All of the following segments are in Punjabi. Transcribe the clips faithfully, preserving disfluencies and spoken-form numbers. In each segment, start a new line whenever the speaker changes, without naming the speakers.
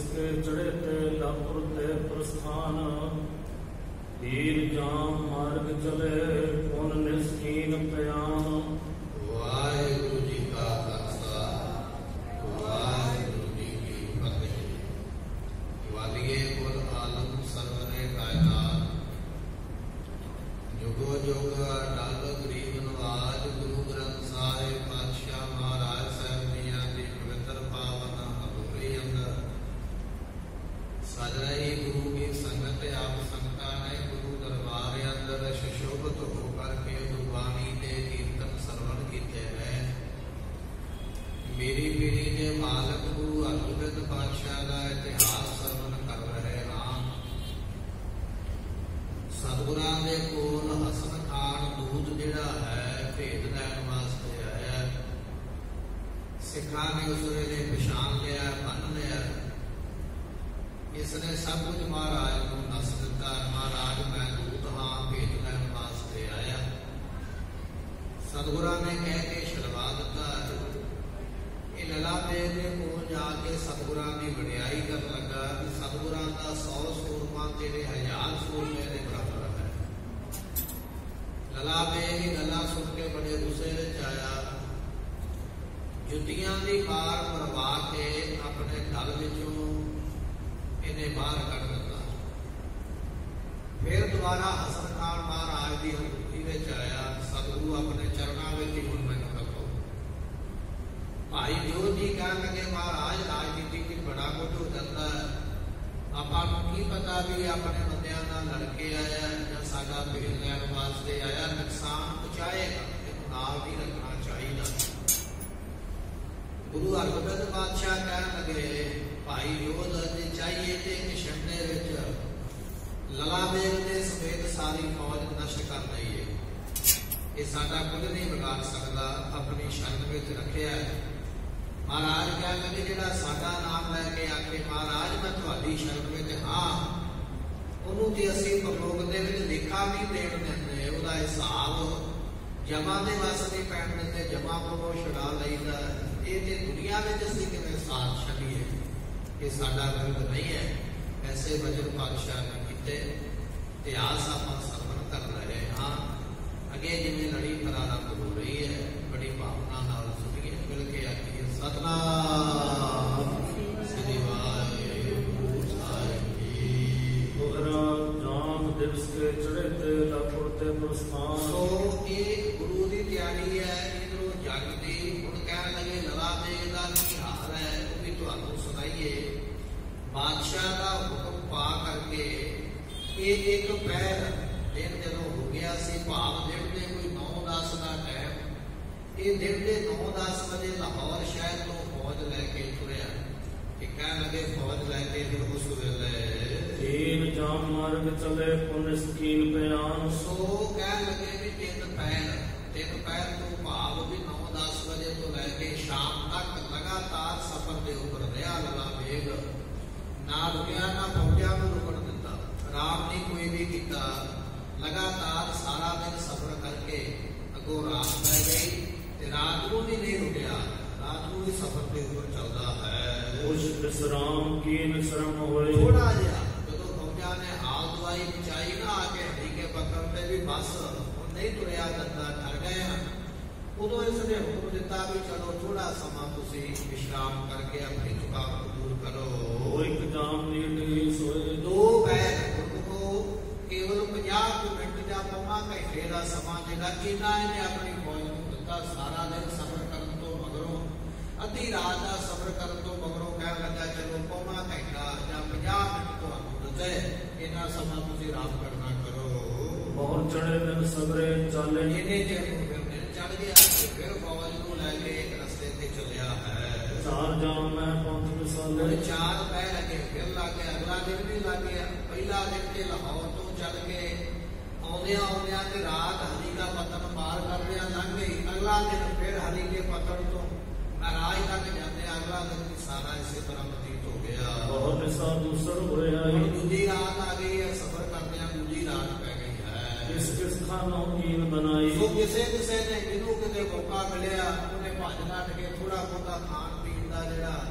दिवसके चढ़े ते लापुर ते प्रस्थान हीर जाम मार्ग चले पुन निस्कीन प्रयाण।
वाहिगुरु जी का खालसा वाहिगुरु जी की फतेह। वालिए कुल आलम सरवरे कायनात जुगो जुग अटल गरीब नवाज गुरु ग्रंथ साहिब पातशाह महाराज साहब जियां दी पवित्र पावन हजूरी अंदर सज रही गुरु की संगत आप संगतां ने गुरु दरबार अंदर सुशोभित होकर के गुरबाणी के कीर्तन सरवण कीते हैं। मेरी पीढ़ी के मालक गुरु हरगोबिंद पातशाह का इतिहास सरवण कर रहे हाँ। सतगुरां दे कोल हसन खान दूत जिहड़ा है भेद लैण वास्ते आया। सिखां ने उस वेले पछाण लिया बन लिया। इसने सब कुछ महाराज को दस दिता। महाराज मैं दूत हाँ भेद लैण वास्ते आया। सतगुरां ने कह के छड़वा दिता। ये लला देव के कोल जाके सतगुरां की वडियाई कर लगा। सतगुरां का सौ सूरमा तेरे हजार सूरमे के बराबर है। लला देव की गल्लां सुन के बड़े गुस्से विच आया। जुत्तियां दी मार मरवा के अपने गल विचों इन्हें बाहर कढ़ दिता। फिर दोबारा हसन खान महाराज की हजूरी विच आया। सतगुरु अपने चरणों में ही हुण मैनूं रखो। भाई जोत जी कह लगे महाराज राजनीति में बड़ा कुछ हो जाता है। आपां नूं की पता भी अपने बंदियां नाल लड़ के आया जां साडा भेद लैण वास्ते आया। नुकसान पहुंचाएगा इहनूं नाल नहीं रखना चाहिए। गुरु हरगोबिंद पातशाह कह लगे भाई जोत जे चाहिए तो एक शमने विच लला देव ने समेत सारी फौज नष्ट कर दईए। ये साडा कुछ नहीं बिगाड़ सकता। अपनी शरण विच रखिया है। महाराज कह लगे जिहड़ा साडा नाम लैके आके महाराज मैं तुहाडी शरण विच हाँ उहनूं जे असीं परलोक दे विच लेखा नहीं देण दिंदे उहदा हिसाब जमा दे वस नहीं पैण दिंदे। जमा कोलों छुड़ा लईदा। ये ते दुनिया विच असीं किवें साथ छड्डीए। ये साडा रंग नहीं है। ऐसे वचन पातशाह ने कीते। इतिहास आपां सरवण कर रहे हाँ। अगे जिवें लड़ी प्रारंभ हो रही है बड़ी भावना नाल सुणीए मिल के आखीए सतनाम श्री वाहिगुरु साहिब जी।
दोहरा जाम दिवस के चढ़े ते लापुर ते प्रस्थान।
सो ये गुरु की तैयारी है। इधरों जग दी हुण कहण लगे लला देव दा की हाल है वो भी तुहानूं सुनाइए। बादशाह का हुक्म पा करके ये एक पैर दिन जदों हो गया सी भाव दिन के कोई नौ दस का टाइम। ये दिन के नौ दस बजे लाहौर शहर तो फौज लैके तुरिया। कह लगे फौज लैके फिर उस वेले
तीन जाम मार्ग चले पुन निस्कीन प्रयाण।
सो कह लगे भी तीन पैर तीन पैर तो भाव भी नौ दस बजे तो लैके शाम तक लगातार सफर के उपर रहा। लला बेग ना रुकिया ना फौजा को रुकन दिता। आराम नहीं कोई भी किया। लगातार सारा दिन सफर करके अगों रात पै गई ते रात को भी नहीं रुकिया। रात को भी सफर के ऊपर चलता है।
कुछ विश्राम की विश्राम होए।
थोड़ा जिहा जदों फौजा ने हाल दवाई बचाई ना आके हड्डी के पकड़ते भी बस नहीं तुरिया जाता डर गए हैं। उदों इसने हुक्म दिता भी चलो थोड़ा समा तुसीं विश्राम करके अपनी थकावट दूर करो।
एक जाम नीड सोए।
दो पैर केवल पचास मिनट का पवा घंटे का समा जिहड़ा इन्ना इन्हें अपनी फौज को दिता। सारा दिन सफर करने तो मगरों अद्धी रात का सफर करने तो मगरों कह लगा चलो पवा घंटा या पचास मिनट तुहानूं दिते इन्ना समा तुसीं आराम करना करो।
बहुत चढ़े दिन सगरे चाले।
इन्ने चिर नूं फिर दिन चढ़ गया ते फिर फौज को लैके एक रस्ते ते चलिया है।
चार जाम में पंथ विसाले।
चार पैर अगे फिर लग गया। अगला दिन भी लग गया। पहला दिन के लाहौर तो चल के आउंदियां आउंदियां ते रात हरी का पतन पार करदियां लंघ गई। अगला दिन फिर हरी के पतन तो महराज तक जाते अगला दिन भी सारा इसी तरह बतीत हो गया।
बहुत निशा दूसर होए आई।
दूजी रात आ गई है। सफर करदियां दूजी रात पै गई है।
किस किस खानों कीन बनाई।
तो किसे किसे ने जिन्हों किते मौका मिलिया उन्हें भज नट के थोड़ा बहुता खान पीन का जिहड़ा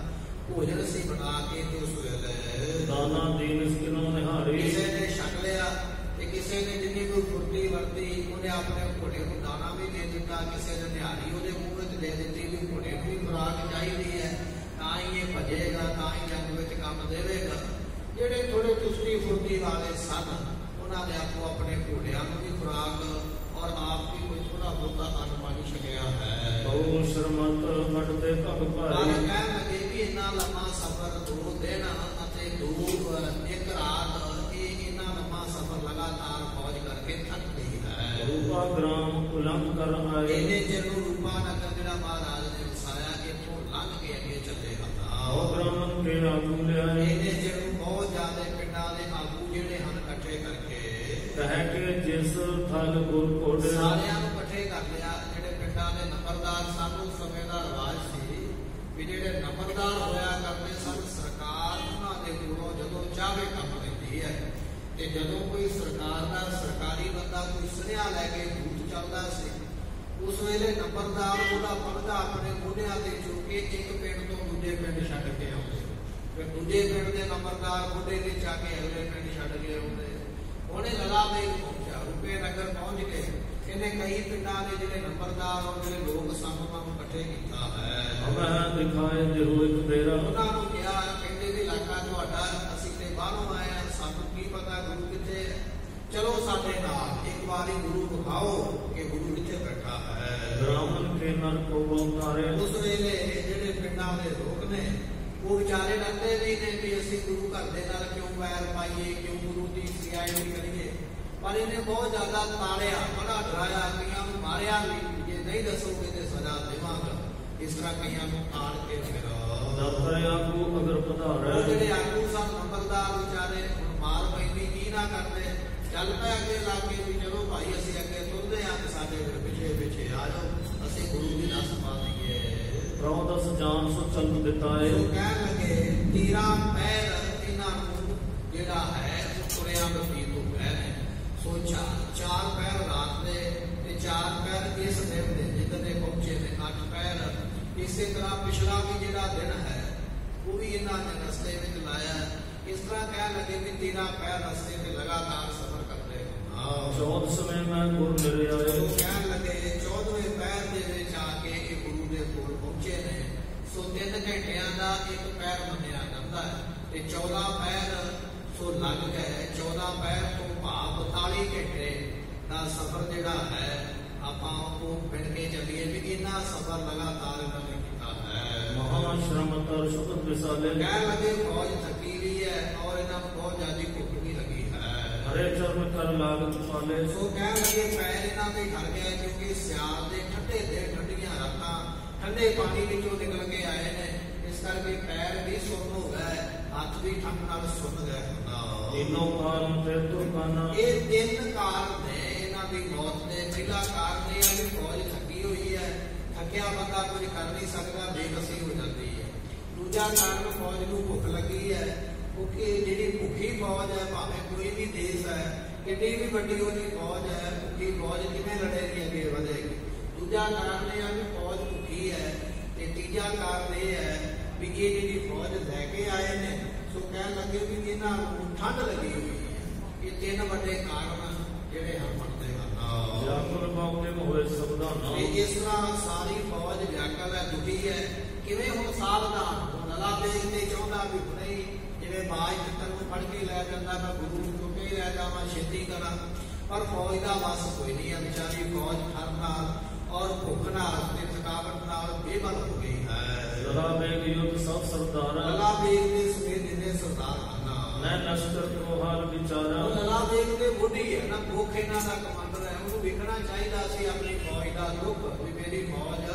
ਭੋਜਨ ਸੀ ਬਣਾ ਕੇ ਤੇ ਉਸ ਵੇਲੇ
ਦਾਨਾ ਦੀਨ ਕਿਨੋ ਨਿਹਾਰੀ।
ਕਿਸੇ ਨੇ ਛਕ ਲਿਆ ਤੇ ਕਿਸੇ ਨੇ ਜਿੰਨੀ ਕੋਈ ਫੁਰਤੀ ਵਰਤੀ ਉਹਨੇ ਆਪਣੇ ਘੋੜੇ ਨੂੰ ਦਾਣਾ ਵੀ ਦੇ ਦਿੱਤਾ, ਕਿਸੇ ਨੇ ਨਿਹਾਰੀ ਉਹਦੇ ਮੂੰਹ ਵਿੱਚ ਦੇ ਦਿੱਤੀ ਵੀ ਘੋੜੇ ਨੂੰ ਵੀ ਖੁਰਾਕ ਚਾਹੀਦੀ ਹੈ, ਤਾਂ ਹੀ ਇਹ ਭਜੇਗਾ, ਤਾਂ ਹੀ ਜੰਗ ਵਿੱਚ ਕੰਮ ਦੇਵੇਗਾ। ਜਿਹੜੇ ਥੋੜੇ ਚੁਸਤੀ ਫੁਰਤੀ ਵਾਲੇ ਸਨ ਉਹਨਾਂ ਨੇ ਆਪੋ ਆਪਣੇ ਘੋੜਿਆਂ ਨੂੰ ਵੀ ਖੁਰਾਕ ਔਰ ਆਪ ਵੀ ਕੋਈ ਥੋੜਾ ਬਹੁਤਾ ਅੰਨ ਪਾਣੀ ਛਕਿਆ ਹੈ।
ਬਹੁ ਸ਼ਰਮਤ ਮਟਦੇ ਭਗ
ਪਰ
ਭਾਈ।
ਕਹਿਣ ਲੱਗੇ ਵੀ ਇੰਨਾ ਲੰਮਾ ਸਫ਼ਰ ਦੋ ਦਿਨ ਅਤੇ ਦੋ ਇੱਕ ਰਾਤ, ਇਹ ਇੰਨਾ ਲੰਮਾ ਸਫ਼ਰ ਲਗਾਤਾਰ ਫੌਜ ਕਰਕੇ ਥੱਕ ਗਈ ਹੈ।
ਰੂਪਾ ਗ੍ਰਾਮ ਉਲੰਘ ਕਰ ਆਏ।
ਇਹਨੇ ਜਿਹਨੂੰ ਰੂਪਾ ਨਗਰ ਜਿਹੜਾ ਮਹਾਰਾਜ ਨੇ ਵਸਾਇਆ ਇੱਥੋਂ ਲੰਘ ਕੇ ਅੱਗੇ ਚੱਲੇ ਹਨ।
ਉਹ ਬ੍ਰਾਹਮਣ ਕੇ ਆਗੂ ਲਿਆਏ।
ਇਹਨੇ ਜਿਹਨੂੰ ਬਹੁਤ ਜ਼ਿਆਦਾ ਪਿੰਡਾਂ ਦੇ ਆਗੂ ਜਿਹੜੇ ਹਨ ਇਕੱਠੇ ਕਰਕੇ
ਕਹਿ ਕੇ ਜਿਸ ਥਲ ਗੁਰ ਕੋਡੇ।
ਸਾਰਿਆਂ ਨੂੰ ਇਕੱਠੇ ਕਰ ਲਿਆ। ਜਿਹੜੇ ਪਿੰਡਾਂ ਦੇ ਨੰਬਰਦਾਰ ਸਨ ਉਸ ਸਮੇਂ ਦਾ ਰਿਵਾਜ ਸੀ ਵੀ ਜਿਹੜੇ ਨੰਬਰਦਾਰ ਹੋਇਆ ਕਰਦੇ ਸਨ, ਸਰਕਾਰ ਉਹਨਾਂ ਦੇ ਕੋਲੋਂ ਜਦੋਂ ਚਾਹੇ ਕੰਮ ਲੈਂਦੀ ਹੈ। ਤੇ ਜਦੋਂ ਕੋਈ ਸਰਕਾਰ ਦਾ ਸਰਕਾਰੀ ਬੰਦਾ ਕੋਈ ਸੁਨੇਹਾ ਲੈ ਕੇ ਦੂਤ ਚੱਲਦਾ ਸੀ, ਉਸ ਵੇਲੇ ਨੰਬਰਦਾਰ ਉਹਦਾ ਪੜਦਾ ਆਪਣੇ ਮੋਢਿਆਂ ਤੇ ਚੁੱਕ ਕੇ ਇੱਕ ਪਿੰਡ ਤੋਂ ਦੂਜੇ ਪਿੰਡ ਛੱਡ ਕੇ ਆਉਂਦੇ। ਫਿਰ ਦੂਜੇ ਪਿੰਡ ਦੇ ਨੰਬਰਦਾਰ ਮੋਢੇ ਤੇ ਜਾ ਕੇ ਅਗਲੇ ਪਿੰਡ ਛੱਡ ਕੇ ਆਉਂਦੇ। ਉਹਨੇ ਲਲਾ ਵੇਗ ਪਹੁੰਚਿਆ, ਰੂਪੇ ਨਗਰ ਪਹੁੰਚ ਕੇ ਇਹਨੇ ਕਈ ਪਿੰਡਾਂ ਦੇ ਜਿਹੜੇ ਨੰਬਰਦਾਰ ਔਰ ਜਿਹੜੇ ਲੋਕ ਸਨ ਉਹਨਾਂ ਨੂੰ ਇਕੱਠੇ ਕੀਤਾ ਹੈ।
ਮੈਂ ਦਿਖਾਏ ਜਿਹੋ ਇੱਕ ਤੇਰਾ।
ਉਹਨਾਂ ਨੂੰ ਕਿਹਾ ਕਹਿੰਦੇ ਵੀ ਇਲਾਕਾ ਤੁਹਾਡਾ, ਅਸੀਂ ਤੇ ਬਾਹਰੋਂ ਆਏ ਹਾਂ, ਸਾਨੂੰ ਕੀ ਪਤਾ ਗੁਰੂ ਕਿੱਥੇ ਹੈ, ਚਲੋ ਸਾਡੇ ਨਾਲ ਇੱਕ ਵਾਰੀ ਗੁਰੂ ਵਿਖਾਓ ਕਿ ਗੁਰੂ ਕਿੱਥੇ ਬੈਠਾ ਹੈ।
ਬ੍ਰਾਹਮਣ ਕੇ ਨਰ ਕੋ ਉਤਾਰੇ।
ਉਸ ਵੇਲੇ ਜਿਹੜੇ ਪਿੰਡਾਂ ਦੇ ਲੋਕ ਨੇ ਉਹ ਵਿਚਾਰੇ ਡਰਦੇ ਨਹੀਂ ਨੇ ਵੀ ਅਸੀਂ ਗੁਰੂ ਘਰ ਦੇ ਨਾਲ ਕਿਉਂ ਵੈਰ ਪਾਈਏ, ਕਿਉਂ ਗੁਰੂ ਦੀ ਸਿਆਣੀ ਕਰੀਏ। ਪਰ ਇਹਨੇ ਬਹੁਤ ਜ਼ਿਆਦਾ ਤਾੜਿਆ, ਬੜਾ ਡਰਾਇਆ, ਕਈਆਂ ਨੂੰ ਮਾਰਿਆ ਵੀ, ਜੇ ਨਹੀਂ ਦੱਸੋਗੇ ਤੇ ਸਜ਼ਾ ਦੇਵਾਂਗਾ। ਇਸ ਤਰ੍ਹਾਂ ਕਈਆਂ ਨੂੰ ਤਾੜ ਕੇ ਫਿਰ
ਦਫਤਰ ਆਗੂ ਅਗਰ ਪਧਾਰੇ।
ਉਹ ਜਿਹੜੇ ਆਗੂ ਸਨ ਨੰਬਰਦਾਰ ਵਿਚਾਰੇ ਹੁਣ ਮਾਰ ਪੈਂਦੀ ਕੀ ਨਾ ਕਰਦੇ, ਚੱਲ ਪਏ ਅੱਗੇ ਲਾ ਕੇ ਵੀ ਚਲੋ ਭਾਈ ਅਸੀਂ ਅੱਗੇ ਤੁਰਦੇ ਹਾਂ ਤੇ ਸਾਡੇ ਫਿਰ ਪਿੱਛੇ ਪਿੱਛੇ ਆ ਜਾਓ, ਅਸੀਂ ਗੁਰੂ ਦੀ ਰਸ ਪਾ ਦਈਏ।
ਪ੍ਰਉ ਦਸ ਜਾਨ ਸੋ ਚੱਲ ਦਿੱਤਾ ਏ।
ਉਹ ਕਹਿਣ ਲੱਗੇ ਤੀਰਾਂ ਪੈਰ ਇਹਨਾਂ ਨੂੰ ਜਿਹੜਾ ਹੈ ਤੁਰਿਆਂ ਬਤੀਤ ਹੋ ਗਏ ਨੇ। ਸੋ ਚਾਰ ਪੈਰ ਰਾਤ ਦੇ ਤੇ ਚਾਰ ਪੈਰ ਇਸ ਦਿਨ ਦੇ ਜਿੱਦ ਦੇ ਪਹੁੰਚੇ ਨੇ, ਅੱਠ ਪੈਰ। ਇਸੇ ਤਰ੍ਹਾਂ ਪਿਛਲਾ ਵੀ ਜਿਹੜਾ ਦਿਨ ਹੈ ਉਹ ਵੀ ਇਹਨਾਂ ਨੇ ਰਸਤੇ ਵਿੱਚ ਲਾਇਆ। ਇਸ ਤਰ੍ਹਾਂ ਕਹਿਣ ਲੱਗੇ ਵੀ ਤੀਰਾਂ ਪੈਰ ਰਸਤੇ ਤੇ ਲਗਾਤਾਰ ਸਫ਼ਰ ਕਰਦੇ ਹੋ।
ਚੌਦ ਸਮੇਂ ਮੈਂ ਗੁਰ ਮਿਲੇ ਆਏ।
ਉਹ ਕਹਿਣ ਲੱਗੇ ਚੌਦਵੇਂ ਪੈਰ ਦੇ ਵਿੱਚ ਆ ਕੇ ਇਹ ਗੁਰੂ ਦੇ ਕੋਲ ਪਹੁੰਚੇ ਨੇ। ਸੋ ਤਿੰਨ ਘੰਟਿਆਂ ਦਾ ਇੱਕ ਪੈਰ ਮੰਨਿਆ ਜਾਂਦਾ ਹੈ ਤੇ ਚੌਦਾਂ ਪੈਰ ਸੋ ਲੱਗ ਗਏ। ਚੌਦਾਂ ਪੈਰ ਤੋਂ ਭਾਵ ਬਤਾਲੀ ਘੰਟੇ ਦਾ ਸਫ਼ਰ ਜਿਹੜਾ ਹੈ ਆਪਾਂ ਉਹ ਪਿੰਡ ਕੇ ਚੱਲੀਏ ਵੀ ਇੰਨਾ ਸਫ਼ਰ ਲਗਾਤਾਰ ਇਹਨਾਂ ਨੇ ਕੀਤਾ ਹੈ।
ਮਹਾ ਸ਼ਰਮ ਤਰ ਸ਼ੁਕਰ ਵਿਸਾਲੇ।
ਕਹਿਣ ਲੱਗੇ ਫੌਜ ਥੱਕੀ ਵੀ ਹੈ ਔਰ ਇਹਨਾਂ ਨੂੰ ਬਹੁਤ ਜ਼ਿਆਦਾ ਭੁੱਖ ਵੀ ਲੱਗੀ ਹੈ।
ਹਰੇ ਚਰਨ ਕਰ ਲਾਗਤ ਪਾਲੇ।
ਸੋ ਕਹਿਣ ਲੱਗੇ ਪੈਰ ਇਹਨਾਂ ਦੇ ਖੜ ਗਏ ਕਿਉਂਕਿ ਸਿਆਲ ਦੇ ਠੰਡੇ ਦਿਨ, ਠੰਡੀਆਂ ਰਾਤਾਂ, ਠੰਡੇ ਪਾਣੀ ਵਿੱਚੋਂ ਨਿਕਲ ਕੇ ਆਏ ਨੇ। ਇਸ ਕਰਕੇ ਪੈਰ ਵੀ ਸੁੰਨ ਹੋ ਗਏ, ਹੱਥ ਵੀ ਠੰਡ ਨਾਲ ਸੁੰਨ ਗਏ।
ਤਿੰਨੋਂ ਕਾਰਨ ਤੇ ਤੁਰਕਾਨਾ।
ਇਹ ਤਿੰਨ ਕਾਰਨ ਨੇ ਇਹਨਾਂ ਦੀ ਮੌਤ ਦੇ। ਪਹਿਲਾ ਕਾਰਨ ਇਹ ਹੈ ਕਿ ਫੌਜ ਥੱਕੀ ਹੋਈ ਹੈ, ਥੱਕਿਆ ਬੰਦਾ ਕੁਝ ਕਰ ਨਹੀਂ ਸਕਦਾ, ਬੇਬਸੀ ਹੋ ਜਾਂਦੀ ਹੈ। ਦੂਜਾ ਕਾਰਨ ਫੌਜ ਨੂੰ ਭੁੱਖ ਲੱਗੀ ਹੈ, ਕਿਉਂਕਿ ਜਿਹੜੀ ਭੁੱਖੀ ਫੌਜ ਹੈ ਭਾਵੇਂ ਕੋਈ ਵੀ ਦੇਸ਼ ਹੈ, ਕਿੰਨੀ ਵੀ ਵੱਡੀ ਉਹਦੀ ਫੌਜ ਹੈ, ਭੁੱਖੀ ਫੌਜ ਕਿਵੇਂ ਲੜੇਗੀ, ਅੱਗੇ ਵਧੇਗੀ। ਦੂਜਾ ਕਾਰਨ ਇਹ ਹੈ ਕਿ ਫੌਜ ਭੁੱਖੀ ਹੈ ਤੇ ਤੀਜਾ ਕਾਰਨ ਇਹ ਹੈ ਵੀ ਇਹ ਜਿਹੜੀ ਫੌਜ ਲੈ ਕੇ ਆਏ ਨੇ ਸੋ ਕਹਿਣ ਲੱਗੇ ਵੀ ਇਹਨਾਂ ਨੂੰ ਠੰਡ ਲੱਗੀ ਹੋਈ ਹੈ। ਇਹ ਤਿੰਨ ਵੱਡੇ ਕਾਰਨ ਜਿਹੜੇ ਹਨ ਬਣਦੇ ਹਨ।
ਜਾਕਲ ਬਾਉਲੇ ਹੋਏ ਸਬਦਾਨਾ।
ਇਸ ਤਰ੍ਹਾਂ ਸਾਰੀ ਫੌਜ ਵਿਆਕਲ ਹੈ, ਦੁਖੀ ਹੈ। ਕਿਵੇਂ ਹੁਣ ਸਾਵਧਾਨ ਹੁਣ ਲਲਾ ਬੇਗ ਤੇ ਚਾਹੁੰਦਾ ਵੀ ਨਹੀਂ ਜਿਵੇਂ ਬਾਜ ਮਿੱਤਰ ਨੂੰ ਫੜ ਕੇ ਲੈ ਜਾਂਦਾ ਮੈਂ ਗੁਰੂ ਨੂੰ ਚੁੱਕ ਕੇ ਲੈ ਜਾਵਾਂ, ਛੇਤੀ ਕਰਾਂ। ਪਰ ਫੌਜ ਦਾ ਵਸ ਕੋਈ ਨਹੀਂ ਹੈ। ਵਿਚਾਰੀ ਫੌਜ ਠਰ ਨਾਲ ਔਰ ਭੁੱਖ ਨਾਲ ਤੇ ਥਕਾਵਟ ਨਾਲ ਬੇਬਲ ਹੋ ਗਈ ਹੈ।
ਲਲਾ ਬੇਗ ਯੁੱਧ ਸਭ ਸਰਦਾਰ।
ਲਲਾ ਬੇਗ ਦੇ ਸਮੇਤ ਜਿੰਨੇ ਸਰਦਾਰ ਹਨ
ਮੈਂ ਲਸ਼ਕਰ ਕੋ ਹਾਲ ਵਿਚਾਰਾ।
ਲਲਾ ਬੇਗ ਦੇ ਮੋਢੀ ਹੈ ਨਾ, ਮੁੱਖ ਇਹਨਾਂ ਦਾ ਕਮਾਂਡਰ ਹੈ। ਉਹਨੂੰ ਵੇਖਣਾ ਚਾਹੀਦਾ ਸੀ ਆਪਣੀ ਫੌਜ ਦਾ ਦੁੱਖ ਵੀ ਮੇਰੀ ਫੌਜ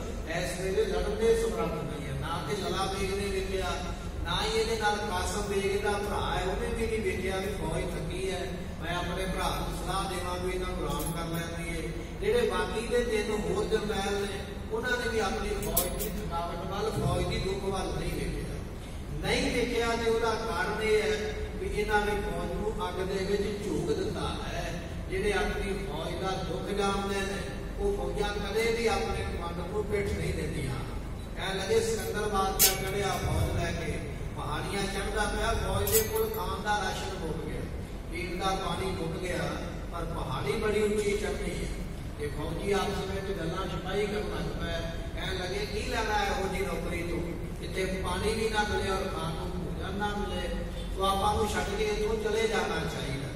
ਇਸ ਵੇਲੇ ਲੜਨ ਦੇ ਸਮਰੱਥ ਨਹੀਂ ਹੈ। ਨਾ ਕਿ ਲਲਾ ਬੇਗ ਨੇ ਵੇਖਿਆ, ਨਾ ਹੀ ਇਹਦੇ ਨਾਲ ਕਾਸਮ ਬੇਗ ਦਾ ਭਰਾ ਹੈ, ਉਹਨੇ ਵੀ ਨਹੀਂ ਵੇਖਿਆ ਵੀ ਫੌਜ ਥੱਕੀ ਹੈ। ਮੈਂ ਆਪਣੇ ਭਰਾ ਨੂੰ ਸਲਾਹ ਦੇਵਾਂ ਵੀ ਇਹਨਾਂ ਨੂੰ ਆਰਾਮ ਕਰ ਲੈਂਦੀ ਹੈ। ਜਿਹੜੇ ਬਾਕੀ ਦੇ ਤਿੰਨ ਹੋਰ ਜਰਨੈਲ ਨੇ ਉਹਨਾਂ ਨੇ ਵੀ ਆਪਣੀ ਫੌਜ ਦੀ ਥਕਾਵਟ ਵੱਲ, ਫੌਜ ਦੀ ਦੁੱਖ ਵੱਲ ਨਹੀਂ ਵੇਖਿਆ। ਨਹੀਂ ਵੇਖਿਆ ਤੇ ਉਹਦਾ ਕਾਰਨ ਇਹ ਹੈ ਵੀ ਇਹਨਾਂ ਨੇ ਫੌਜ ਨੂੰ ਅੱਗ ਦੇ ਵਿੱਚ ਝੋਕ ਦਿੱਤਾ ਹੈ। ਜਿਹੜੇ ਆਪਣੀ ਫੌਜ ਦਾ ਦੁੱਖ ਜਾਣਦੇ ਨੇ ਉਹ ਫੌਜਾਂ ਕਦੇ ਵੀ ਆਪਣੇ ਕਮਾਂਡਰ ਨੂੰ ਭੇਟ ਨਹੀਂ ਦਿੰਦੀਆਂ। ਕਹਿਣ ਲੱਗੇ ਸਿਕੰਦਰ ਬਾਦਸ਼ਾਹ ਚੜਿਆ ਫੌਜ ਲੈ ਕੇ, ਪਹਾੜੀਆਂ ਚੜ੍ਹਦਾ ਪਿਆ, ਫੌਜ ਦੇ ਕੋਲ ਖਾਣ ਦਾ ਰਾਸ਼ਨ ਮੁੱਕ ਗਿਆ, ਪੀਣ ਦਾ ਪਾਣੀ ਮੁੱਕ ਗਿਆ, ਪਰ ਪਹਾੜੀ ਬੜੀ ਉੱਚੀ ਚੜ੍ਹਨੀ ਹੈ। ਇਹ ਫੌਜੀ ਆਪਸ ਵਿੱਚ ਗੱਲਾਂ ਛਪਾਈ ਕਰਨ ਲੱਗ ਪਏ, ਕਹਿਣ ਲੱਗੇ ਕੀ ਲੈਣਾ ਇਹੋ ਜਿਹੀ ਨੌਕਰੀ ਤੋਂ, ਜਿੱਥੇ ਪਾਣੀ ਵੀ ਨਾ ਮਿਲੇ ਔਰ ਖਾਣ ਨੂੰ ਭੋਜਨ ਨਾ ਮਿਲੇ, तो आपको छड़ के इतों चले जाना चाहिए।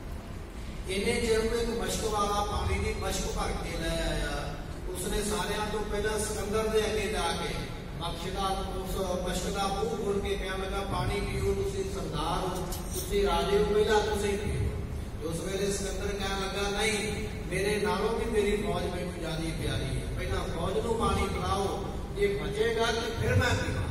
इन्हें चेर में एक मशक वाला पानी की मशक भर के ले आया, उसने सारिया तो पहला सिकंदर के अगे जाके बख्श का उस मशक का मूँह खोल के कहने लगा पानी पीओ, तुसी सरदार हो, तुसी राजे हो, पहला तुसी पियो। उस वेले सिकंदर कहने लगा नहीं, मेरे नालों भी मेरी फौज मैनू ज्यादा प्यारी है, पहला फौज को पानी पिलाओ, जे बचेगा तो फिर मैं पीवा।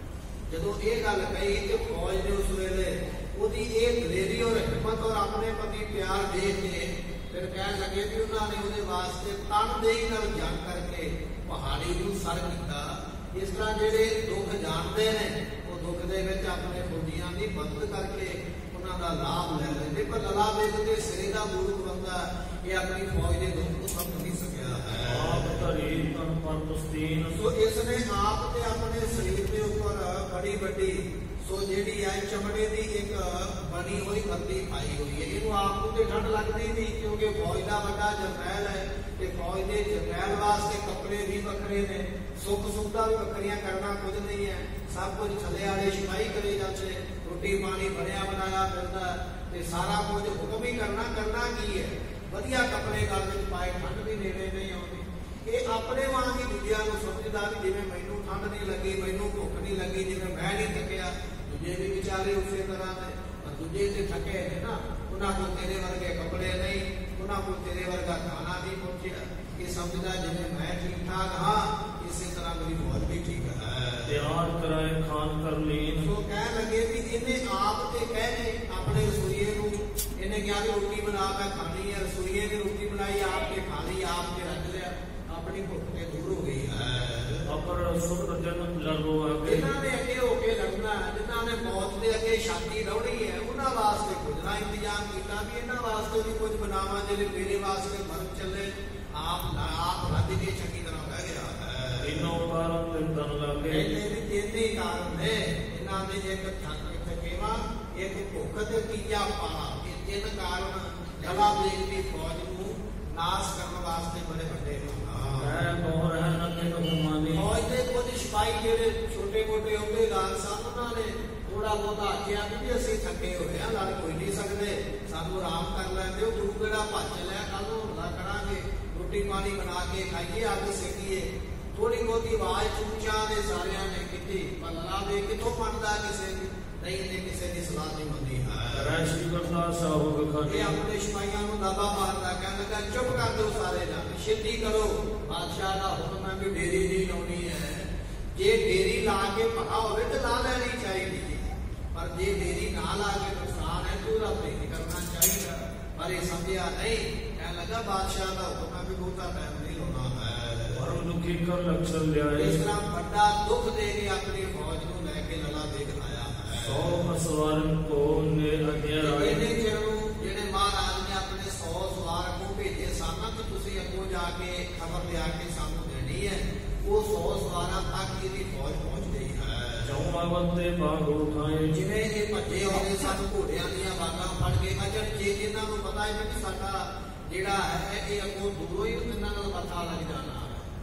ਜਦੋਂ ਇਹ ਗੱਲ ਕਹੀ ਤੇ ਫੌਜ ਨੇ ਉਸ ਵੇਲੇ ਉਹਦੀ ਇਹ ਦਲੇਰੀ ਔਰ ਹਿੰਮਤ ਔਰ ਆਪਣੇ ਪ੍ਰਤੀ ਪਿਆਰ ਦੇਖ ਕੇ ਫਿਰ ਕਹਿਣ ਲੱਗੇ ਵੀ ਉਹਨਾਂ ਨੇ ਉਹਦੇ ਵਾਸਤੇ ਤਨਦੇਹੀ ਨਾਲ ਜੰਗ ਕਰਕੇ ਪਹਾੜੀ ਨੂੰ ਸਰ ਕੀਤਾ। ਇਸ ਤਰ੍ਹਾਂ ਜਿਹੜੇ ਦੁੱਖ ਜਾਣਦੇ ਨੇ ਉਹ ਦੁੱਖ ਦੇ ਵਿੱਚ ਆਪਣੇ ਫੌਜੀਆਂ ਦੀ ਮਦਦ ਕਰਕੇ ਉਹਨਾਂ ਦਾ ਲਾਭ ਲੈ ਲੈਂਦੇ, ਪਰ ਲਲਾ ਬੇਗ ਦੇ ਸਿਰੇ ਦਾ ਮੂਰਖ ਬੰਦਾ ਇਹ ਆਪਣੀ ਫੌਜ ਦੇ ਦੁੱਖ ਨੂੰ ਸਮਝ ਨਹੀਂ ਸਕਿਆ ਹੈ।
ਆਪ ਧਰੀ ਤਨ ਪਰ ਤੁਸਤੀਨ,
ਸੋ ਇਸ ਨੇ ਆਪ ਤੇ ਆਪਣੇ ਸਰੀਰ ਦੇ ਉੱਪਰ ਬੜੀ ਵੱਡੀ ਸੋ ਜਿਹੜੀ ਹੈ ਚਮੜੇ ਦੀ ਇੱਕ ਬਣੀ ਹੋਈ ਬੱਤੀ ਪਾਈ ਹੋਈ ਹੈ। ਇਹਨੂੰ ਆਪ ਨੂੰ ਤੇ ਠੰਡ ਲੱਗਦੀ ਨਹੀਂ, ਕਿਉਂਕਿ ਫੌਜ ਦਾ ਵੱਡਾ ਜਰਨੈਲ ਹੈ ਤੇ ਫੌਜ ਦੇ ਜਰਨੈਲ ਵਾਸਤੇ ਕੱਪੜੇ ਵੀ ਵੱਖਰੇ ਨੇ, ਸੁੱਖ ਸੁਵਿਧਾ ਵੀ ਵੱਖਰੀਆਂ ਕਰਨਾ ਕੁਝ ਨਹੀਂ ਹੈ, ਸਭ ਕੁਝ ਥੱਲੇ ਵਾਲੇ ਸਿਪਾਹੀ ਕਰੇ ਜਾਂਦੇ, ਰੋਟੀ ਪਾਣੀ ਬਣਿਆ ਬਣਾਇਆ ਫਿਰਦਾ ਤੇ ਸਾਰਾ ਕੁਝ ਹੁਕਮ ਹੀ ਕਰਨਾ। ਕਰਨਾ ਕੀ ਹੈ, ਵਧੀਆ ਕੱਪੜੇ ਗਲ ਵਿੱਚ ਪਾਏ, ਠੰਡ ਵੀ ਨੇੜੇ ਨਹੀਂ ਆਉਂਦੀ। ਇਹ ਆਪਣੇ ਵਾਂਗ ਹੀ ਦੂਜਿਆਂ ਨੂੰ ਸਮਝਦਾ ਵੀ ਜਿਵੇਂ ਮੈਨੂੰ ਠੰਡ ਨਹੀਂ ਲੱਗੀ, ਮੈਨੂੰ ਭੁੱਖ ਨਹੀਂ ਲੱਗੀ, ਜਿਵੇਂ ਮੈਂ ਨਹੀਂ ਥੱਕਿਆ, ਦੂਜੇ ਵੀ ਵਿਚਾਰੇ ਉਸੇ ਤਰ੍ਹਾਂ ਦੇ, ਪਰ ਦੂਜੇ ਤੇ ਥੱਕੇ ਨੇ ਨਾ, ਉਹਨਾਂ ਕੋਲ ਤੇਰੇ ਵਰਗੇ ਕੱਪੜੇ ਨਹੀਂ, ਉਹਨਾਂ ਕੋਲ ਤੇਰੇ ਵਰਗਾ ਖਾਣਾ ਨਹੀਂ ਪਹੁੰਚਿਆ। ਇਹ ਸਮਝਦਾ ਜਿਵੇਂ ਮੈਂ ਠੀਕ ਠਾਕ ਹਾਂ, ਇਸੇ ਤਰ੍ਹਾਂ ਮੇਰੀ ਫੌਜ ਵੀ ਠੀਕ ਹੈ।
ਤਿਆਰ ਕਰਾਏ ਖਾਨ ਕਰ ਲੀਨ,
ਸੋ ਕਹਿਣ ਲੱਗੇ ਵੀ ਇਹਨੇ ਆਪ ਤੇ ਕਹਿ ਆਪਣੇ ਰਸੋਈਏ ਨੂੰ, ਇਹਨੇ ਕਿਹਾ ਵੀ ਰੋਟੀ ਬਣਾ ਕੇ ਖਾਣੀ ਹੈ, ਰਸੋਈਏ ਨੇ ਰੋਟੀ ਬਣਾਈ, ਆਪ ਕੇ ਖਾ ਲਈ, ਆਪ ਕੇ ਰੱਖ ਲਿਆ, ਆਪਣੀ ਭੁੱਖ ਤੇ ਦੂਰ ਹੋ ਗਈ ਹੈ।
ਅਪਰ ਸੁਰ ਜਨਮ ਲੜੋ ਆਗੇ,
ਜਿਨ੍ਹਾਂ ਨੇ ਅੱਗੇ ਹੋ ਕੇ ਲੜਨਾ, ਜਿਨ੍ਹਾਂ ਨੇ ਮੌਤ ਦੇ ਅੱਗੇ ਛਾਤੀ ਲਾਉਣੀ ਹੈ, ਉਹਨਾਂ ਵਾਸਤੇ ਕੁਝ ਨਾ ਇੰਤਜ਼ਾਮ ਕੀਤਾ ਵੀ ਇਹਨਾਂ ਵਾਸਤੇ ਵੀ ਕੁਝ ਬਣਾਵਾ ਜਿਹੜੇ ਮੇਰੇ ਵਾਸਤੇ ਮਰਨ ਚੱਲੇ। ਆਪ ਆਪ ਰੱਜ ਕੇ ਚੰਗੀ ਤਰ੍ਹਾਂ ਬਹਿ ਗਿਆ ਹੈ।
ਇਨੋਂ ਕਾਰਨ ਤਿੰਨ ਤਨ ਲਾਗੇ,
ਇਹਨੇ ਵੀ ਤਿੰਨ ਹੀ ਕਾਰਨ ਨੇ ਇਹਨਾਂ ਦੇ, ਇੱਕ ਥੱਕ ਥਕੇਵਾ, ਇੱਕ ਭੁੱਖ ਤੇ ਤੀਜਾ ਪਾਲਾ। ਇਹ ਤਿੰਨ ਕਾਰਨ ਲਲਾ ਬੇਗ ਦੀ ਫੌਜ ਨੂੰ ਨਾਸ਼ ਕਰਨ ਵਾਸਤੇ ਬੜੇ ਵੱਡੇ ਹਨ।
ਮੈਂ ਕੋ ਰਹਿਣਾ ਤੇ ਹੁਮਾਨੀ,
ਫੌਜ ਦੇ ਕੁਝ ਸਿਪਾਹੀ ਜਿਹੜੇ ਛੋਟੇ ਮੋਟੇ ਅਹੁਦੇਦਾਰ ਸਨ, ਉਹਨਾਂ ਨੇ ਥੋੜਾ ਬਹੁਤਾ ਆਖਿਆ ਵੀ ਅਸੀਂ ਥੱਕੇ ਹੋਏ ਆ, ਲੜ ਕੋਈ ਨਹੀਂ ਸਕਦੇ, ਸਾਨੂੰ ਆਰਾਮ ਕਰ ਲੈਣ ਦਿਓ, ਗੁਰੂ ਕਿਹੜਾ ਭੱਜ ਲਿਆ, ਕੱਲ ਨੂੰ ਹਮਲਾ ਕਰਾਂਗੇ, ਰੋਟੀ ਪਾਣੀ ਬਣਾ ਕੇ ਖਾਈਏ, ਅੱਗ ਸੇਕੀਏ। ਥੋੜੀ ਬਹੁਤੀ ਆਵਾਜ਼ ਚੂਚਾ ਦੇ ਸਾਰਿਆਂ ਨੇ ਕੀਤੀ, ਪਰ ਲਲਾ ਬੇਗ ਕਿੱਥੋਂ ਮੰਨਦਾ ਕਿਸੇ ਦੀ, ਨਹੀਂ ਇਹਨੇ ਕਿਸੇ ਦੀ ਸਲਾਹ ਨਹੀਂ ਮੰਨੀ ਹੈ।
ਰੈਸ਼ੀ ਕਰਦਾ ਸਾਹਿਬ ਖਾਨੀ,
ਇਹ ਆਪਣੇ ਸਿਪਾਹੀਆਂ ਨੂੰ ਦਾਬਾ ਮਾਰਦਾ, ਕਹਿਣ ਲੱਗਾ ਚੁੱਪ ਕਰ ਦਿਓ ਸਾਰੇ ਜਾਣੇ, ਛੇਤੀ ਕਰੋ, ਬਾਦਸ਼ਾਹ ਦਾ ਹੁਕਮ ਹੈ ਵੀ ਡੇਰੀ ਨਹੀਂ ਲਾਉਣੀ ਹੈ। ਜੇ ਡੇਰੀ ਲਾ ਕੇ ਭਲਾ ਹੋਵੇ ਤਾਂ ਲਾ ਲੈਣੀ ਚਾਹੀਦੀ, ਪਰ ਜੇ ਡੇਰੀ ਨਾ ਲਾ ਕੇ ਨੁਕਸਾਨ ਹੈ ਤਾਂ ਉਹਦਾ ਨਹੀਂ ਕਰਨਾ ਚਾਹੀਦਾ। ਪਰ ਇਹ ਸਮਝਿਆ ਨਹੀਂ, ਕਹਿਣ ਲੱਗਾ ਬਾਦਸ਼ਾਹ ਦਾ ਹੁਕਮ ਹੈ ਵੀ ਬਹੁਤਾ ਟਾਈਮ ਨਹੀਂ ਲਾਉਣਾ ਹੈ।
ਪਰਮ ਦੁਖੀ ਕਰ ਲਕਸ਼ਣ ਲਿਆਏ,
ਇਸ ਤਰ੍ਹਾਂ ਵੱਡਾ ਦੁੱਖ ਦੇ ਕੇ ਆਪਣੀ ਫੌਜ ਨੂੰ ਲੈ ਕੇ ਲਲਾ ਬੇਗ ਆਇਆ ਹੈ।
ਸੌ ਸਵਾਰਨ ਕੋ ਨੇ ਅਗਿਆ
ਇਹਨੇ ਜਿਹਨੂੰ ਜਿਹੜੇ ਮਹਾਰਾਜ ਨੇ ਆਪਣੇ ਸੌ ਸਵਾਰ ਨੂੰ ਭੇਜੇ ਸਨ ਕਿ ਤੁਸੀਂ ਅੱਗੋਂ ਜਾ ਕੇ ਖਬਰ ਲਿਆ ਕੇ ਸਾਨੂੰ ਦੇਣੀ ਹੈ, ਉਹ ਸੌ ਸਵਾਰਾਂ ਤੱਕ ਇਹਦੀ ਫੌਜ ਪਹੁੰਚ ਗਈ ਹੈ।
ਚੌਵਾਂ ਬੰਦੇ ਬਾਗ ਉਠਾਏ,
ਜਿਵੇਂ ਇਹ ਭੱਜੇ ਆਉਂਦੇ ਸਨ ਘੋੜਿਆਂ ਦੀਆਂ ਬਾਗਾਂ ਫੜ ਕੇ, ਅਜਰ ਜੇ ਇਹਨਾਂ ਨੂੰ ਪਤਾ ਹੈ ਕਿ ਸਾਡਾ ਜਿਹੜਾ ਹੈ ਇਹ ਅੱਗੋਂ ਦੂਰੋਂ ਹੀ ਇਹਨਾਂ ਨਾਲ ਪਤਾ ਲੱਗ ਜਾਣਾ,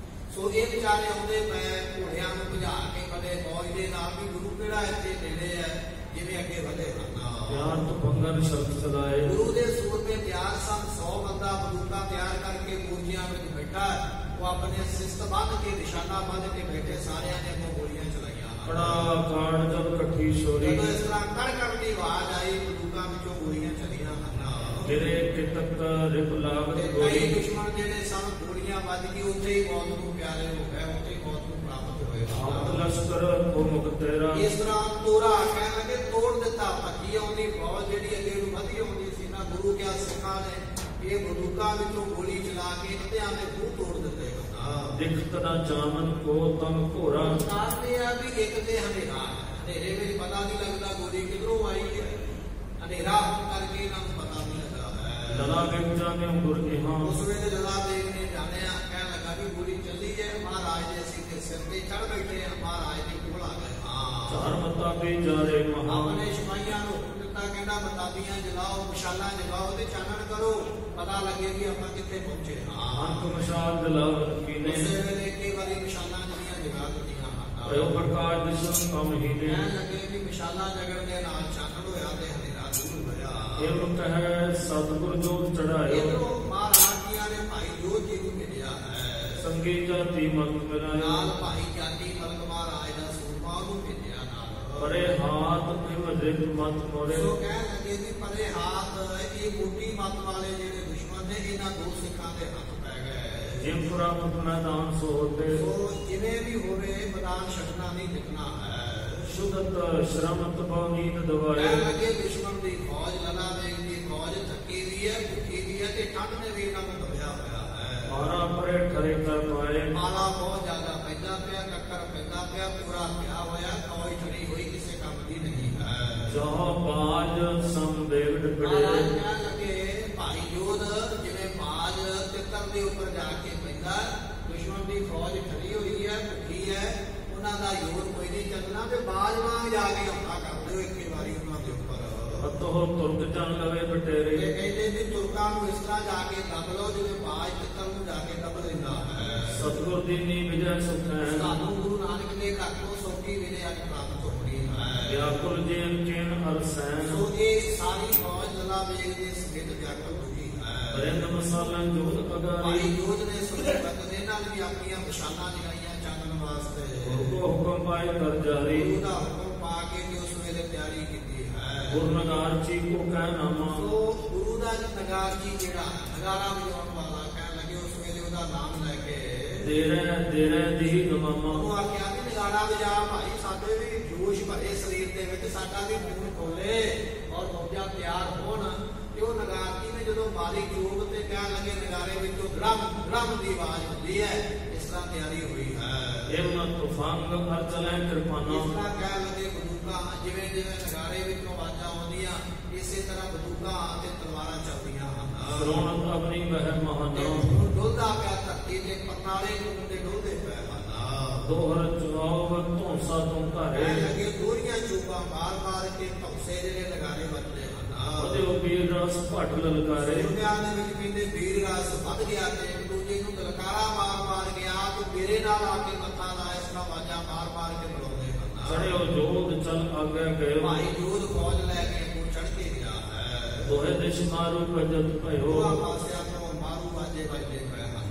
ਸੋ ਇਹ ਵਿਚਾਰੇ ਆਉਂਦੇ ਪਏ ਘੋੜਿਆਂ ਨੂੰ ਭਜਾ ਕੇ ਬੜੇ ਫੌਜ ਦੇ ਨਾਲ ਵੀ ਗੁਰੂ ਕਿਹੜਾ ਇੱਥੇ ਨੇੜੇ ਹੈ, ਜਿਵੇਂ ਅੱਗੇ ਵਧੇ ਹਨ।
ਪਿਆਰ ਤੋਂ ਬੰਗਨ ਸ਼ਬਦ ਚਲਾਏ,
ਗੁਰੂ ਦੇ ਸੂਰਮੇ ਤਿਆਰ ਸਨ, ਸੌ ਬੰਦਾ ਬੰਦੂਕਾਂ ਤਿਆਰ ਕਰਕੇ ਮੂਰਜੀਆਂ ਵਿੱਚ ਬੈਠਾ, ਉਹ ਆਪਣੇ ਸਿਸਤ ਬੰਨ ਕੇ ਨਿਸ਼ਾਨਾ ਬੰਨ ਕੇ ਬੈਠੇ, ਸਾਰਿਆਂ ਨੇ ਅੱਗੋਂ ਗੋਲੀਆਂ ਚਲਾਈਆਂ।
ਕੜਾ ਕਾੜ ਜਦ ਇਕੱਠੀ ਸ਼ੋਰੀ,
ਜਦੋਂ ਇਸ ਤਰ੍ਹਾਂ ਕੜ ਕੜ ਦੀ ਆਵਾਜ਼ ਆਈ, ਬੰਦੂਕਾਂ ਵਿੱਚੋਂ ਗੋਲੀਆਂ ਚਲੀਆਂ ਹਨ।
ਮੇਰੇ ਕਿਤਕ ਰਿਪ ਲਾਗ
ਤੇ
ਗੋਲੀ,
ਕਈ ਦੁਸ਼ਮਣ ਜਿਹੜੇ ਸਨ ਗੋਲੀਆਂ ਵੱਜ ਕੇ ਉੱਥੇ ਹੀ ਮੌਤ ਨੂੰ ਪਿਆਰੇ ਹੋ ਗਏ, ਉੱਥੇ ਹੀ ਮੌਤ ਨੂੰ ਪ੍ਰਾਪਤ ਹੋਏ।
ਆਪ ਲਸ਼ਕਰ ਕੋ ਮੁਖ ਤੇਰਾ,
ਇਸ ਤਰ੍ਹਾਂ ਤੋਰਾ ਕਹਿਣ ਲੱਗੇ ਤੋੜ ਦਿੱਤਾ, ਭੱਜੀ ਆਉਂਦੀ ਫੌਜ ਜਿਹੜੀ ਅੱਗੇ ਨੂੰ ਵਧੀ ਆਉਂਦੀ ਸੀ ਨਾ, ਗੁਰੂ ਕਿਆ ਸਿੱਖਾਂ ਨੇ ਇਹ ਬੰਦੂਕਾਂ ਵਿੱਚੋਂ ਗੋਲੀ ਚਲਾ ਕੇ ਅੱਧਿਆਂ ਦੇ ਮੂੰਹ ਤੋੜ ਦਿੱਤੇ।
ਦਿਖਤ ਨਾ ਜਾਮਨ ਕੋ ਤਮ ਘੋਰਾ,
ਕਾਰਨ ਇਹ ਆ ਵੀ ਇੱਕ ਤੇ ਹਨੇਰਾ, ਹਨੇਰੇ ਵਿੱਚ ਪਤਾ ਨਹੀਂ ਲੱਗਦਾ ਗੋਲੀ ਕਿਧਰੋਂ ਆਈ ਹੈ, ਹਨੇਰਾ ਹੋਣ ਕਰਕੇ ਇਹਨਾਂ ਨੂੰ ਪਤਾ ਨਹੀਂ ਲੱਗਾ ਹੈ।
ਲਲਾ ਬੇਗ ਜਾਣੇ ਗੁਰ ਇਹਾਂ,
ਉਸ ਵੇਲੇ ਲਲਾ ਬੇਗ ਨੇ ਜਾਣਿਆ, ਕਹਿਣ ਲੱਗਾ ਵੀ ਗੋਲੀ ਚੱਲੀ ਹੈ, ਮਹਾਰਾਜ ਦੇ ਅਸੀਂ ਤੇ सिर ते चढ़ बैठे महाराज के कोल आ गए। हाँ
चार मताबी जारे महा
अपने सिपाहियां नूं हुक्म दिता कहना मताबियां जलाओ मशालां जलाओ ते चानण करो पता लगे कि आपां कित्थे पहुंचे। हाँ
अंक मशाल जलावन कीने
उसे वेले इक्के वारी मशालां जलियां जगा दित्तियां।
भयो प्रकाश दिसन कम ही ने
कहण लगे कि मशालां जगण दे नाल चानण होया ते हनेरा दूर होया।
एवं कह सतगुर जोत चढ़ायो
इधरों महाराज जियां ने भाई जोत जी नूं भेजिया है।
संगी जाति मत मिलायो
नाल भाई जाति मलक महाराज दा सूरमा नूं भेजिया नाल।
परे हाथ हिमदृत मत मोरे
सो कहण लगे कि परे हाथ ये मोटी मत वाले जेड़े दुश्मन ने इन्हां दो सिखां दे हत्थ पै गए।
जिम प्राप्त मैदान सो होते
सो जिवें भी होवे मैदान छड्डना नहीं दिखना है।
शुद्धत श्रमत भवनीत दवाए
कहण लगे दुश्मन दी फौज लला देव दी फौज थकी दी है भुखी दी है ते ठंड ने भी इन्हां नूं दबिया होया है।
मारा परे ठरे कर पाए
माला बहुत ज्यादा पैदा पिया कक्कर पैदा पिया पूरा पिया होया कोई ठरी हुई किसी काम की नहीं है।
जहाँ बाज संवेद पड़े
महाराज कहण लगे भाई जोध जिवें बाज तितर दे ऊपर जाके पैदा दुश्मन दी फौज खड़ी हुई है भुखी है उन्हां दा जोर कोई नहीं चलना ते बाज वांग जाके हमला कर दिओ इक्के वारी उन्हां दे ऊपर।
अतोह तुर्क जन लवे बटेरे
ते कहंदे ने तुर्कां नूं इस तरह जाके दब लो जिवें बाज तितर नूं जाके दब लैंदा है।
सतगुर दीनी विजय सुखैन
सानू गुरु नानक दे घर तो सौखी विजय अज प्राप्त होनी है।
व्याकुल जेन चेन अरसैन
सो ये सारी फौज लला बेग दे समेत व्याकुल होगी है।
बरिंद मसालन जोत अगारी
भाई जोध ने सुरत दे नाल भी अपनी मशालां जगाईयां चानण वास्ते।
गुरु को हुक्म पाए कर जारी
गुरु दा हुक्म पा के ते उस वेले तैयारी कीती है।
गुरु नगार जी को कह नामा
सो गुरु दा नगार जी जेड़ा नगारा वजाउण वाला कहण लगे उस वेले ओदा नाम लेके
देरे देरे दी नमामा
ਉਹਨੂੰ ਆਖਿਆ ਕਿ ਨਗਾਰਾ ਵਜਾ ਭਾਈ ਸਾਡੇ ਵੀ ਜੋਸ਼ ਭਰੇ ਸਰੀਰ ਦੇ ਵਿੱਚ ਸਾਡਾ ਵੀ ਖੂਨ ਖੋਲੇ ਔਰ ਫੌਜਾਂ ਤਿਆਰ ਹੋਣ ਤੇ ਉਹ ਨਗਾਰਤੀ ਨੇ ਜਦੋਂ ਬਾਰੀ ਚੋਗ ਤੇ ਕਹਿਣ ਲੱਗੇ ਨਗਾਰੇ ਵਿੱਚੋਂ ਧੜਮ ਧੜਮ ਦੀ ਆਵਾਜ਼ ਹੁੰਦੀ ਹੈ ਇਸ ਤਰ੍ਹਾਂ ਤਿਆਰੀ ਹੋਈ ਹੈ।
एवं तुफांग हर चले कृपाना
ਇਸ ਤਰ੍ਹਾਂ ਕਹਿਣ ਲੱਗੇ ਬੰਦੂਕਾਂ ਜਿਵੇਂ ਜਿਵੇਂ ਨਗਾਰੇ ਵਿੱਚੋਂ ਆਵਾਜ਼ਾਂ ਆਉਂਦੀਆਂ ਇਸੇ ਤਰ੍ਹਾਂ ਬੰਦੂਕਾਂ ਤੇ ਤਲਵਾਰਾਂ ਚੱਲਦੀਆਂ ਹਨ।
श्रोणत अपनी वह
ਤੇ
महाना
ਖੂਨ ਡੁੱਲਦਾ ਪਿਆ ਧਰਤੀ ਤੇ ਪਤਾਲੇ ਖੂਨ ਦੇ ਡੁੱਲਦੇ ਪਏ ਹਨ।
दोहर चुनाव धौंसा तुम घरे
ਕਹਿਣ ਲੱਗੇ ਦੋਹਰੀਆਂ ਚੋਕਾਂ ਮਾਰ ਮਾਰ ਕੇ ਧੌਂਸੇ ਜਿਹੜੇ ਨਗਾਰੇ ਵੱਜਦੇ ਹਨ।
ਉਹਦੇ ਉਹ ਵੀਰ ਰਸ ਭੱਟ ਲਲਕਾਰੇ
ਦੁਨੀਆਂ ਦੇ ਵਿੱਚ ਕਹਿੰਦੇ ਵੀਰ ਰਸ ਵੱਧ ਗਿਆ ਤੇ ਇੱਕ ਦੂਜੇ ਨੂੰ ਲਲਕਾਰਾ ਮਾਰ ਮਾਰ ਗਿਆ ਤੂੰ ਮੇਰੇ ਨਾਲ ਆ ਕੇ ਮੱਥਾ ਲਾ ਇਸ ਤਰ੍ਹਾਂ ਆਵਾਜ਼ਾਂ ਮਾਰ ਮਾਰ ਕੇ ਬੁਲਾਉਂਦੇ ਹਨ।
ਚੜਿਓ ਜੋਧ ਚਲ ਅੱਗੇ ਗਏ
ਭਾਈ ਜੋਧ ਫੌਜ ਲੈ ਕੇ ਉਹ ਚੜ ਕੇ ਗਿਆ ਹੈ।
ਦੋਹੇ ਦਿਸ਼ ਮਾਰੂ ਭਜਤ ਭਇਓ
ਦੋਹਾਂ ਪਾਸਿਆਂ ਤੋਂ ਮਾਰੂ ਬਾਜੇ ਵੱਜਦੇ ਪਏ ਹਨ।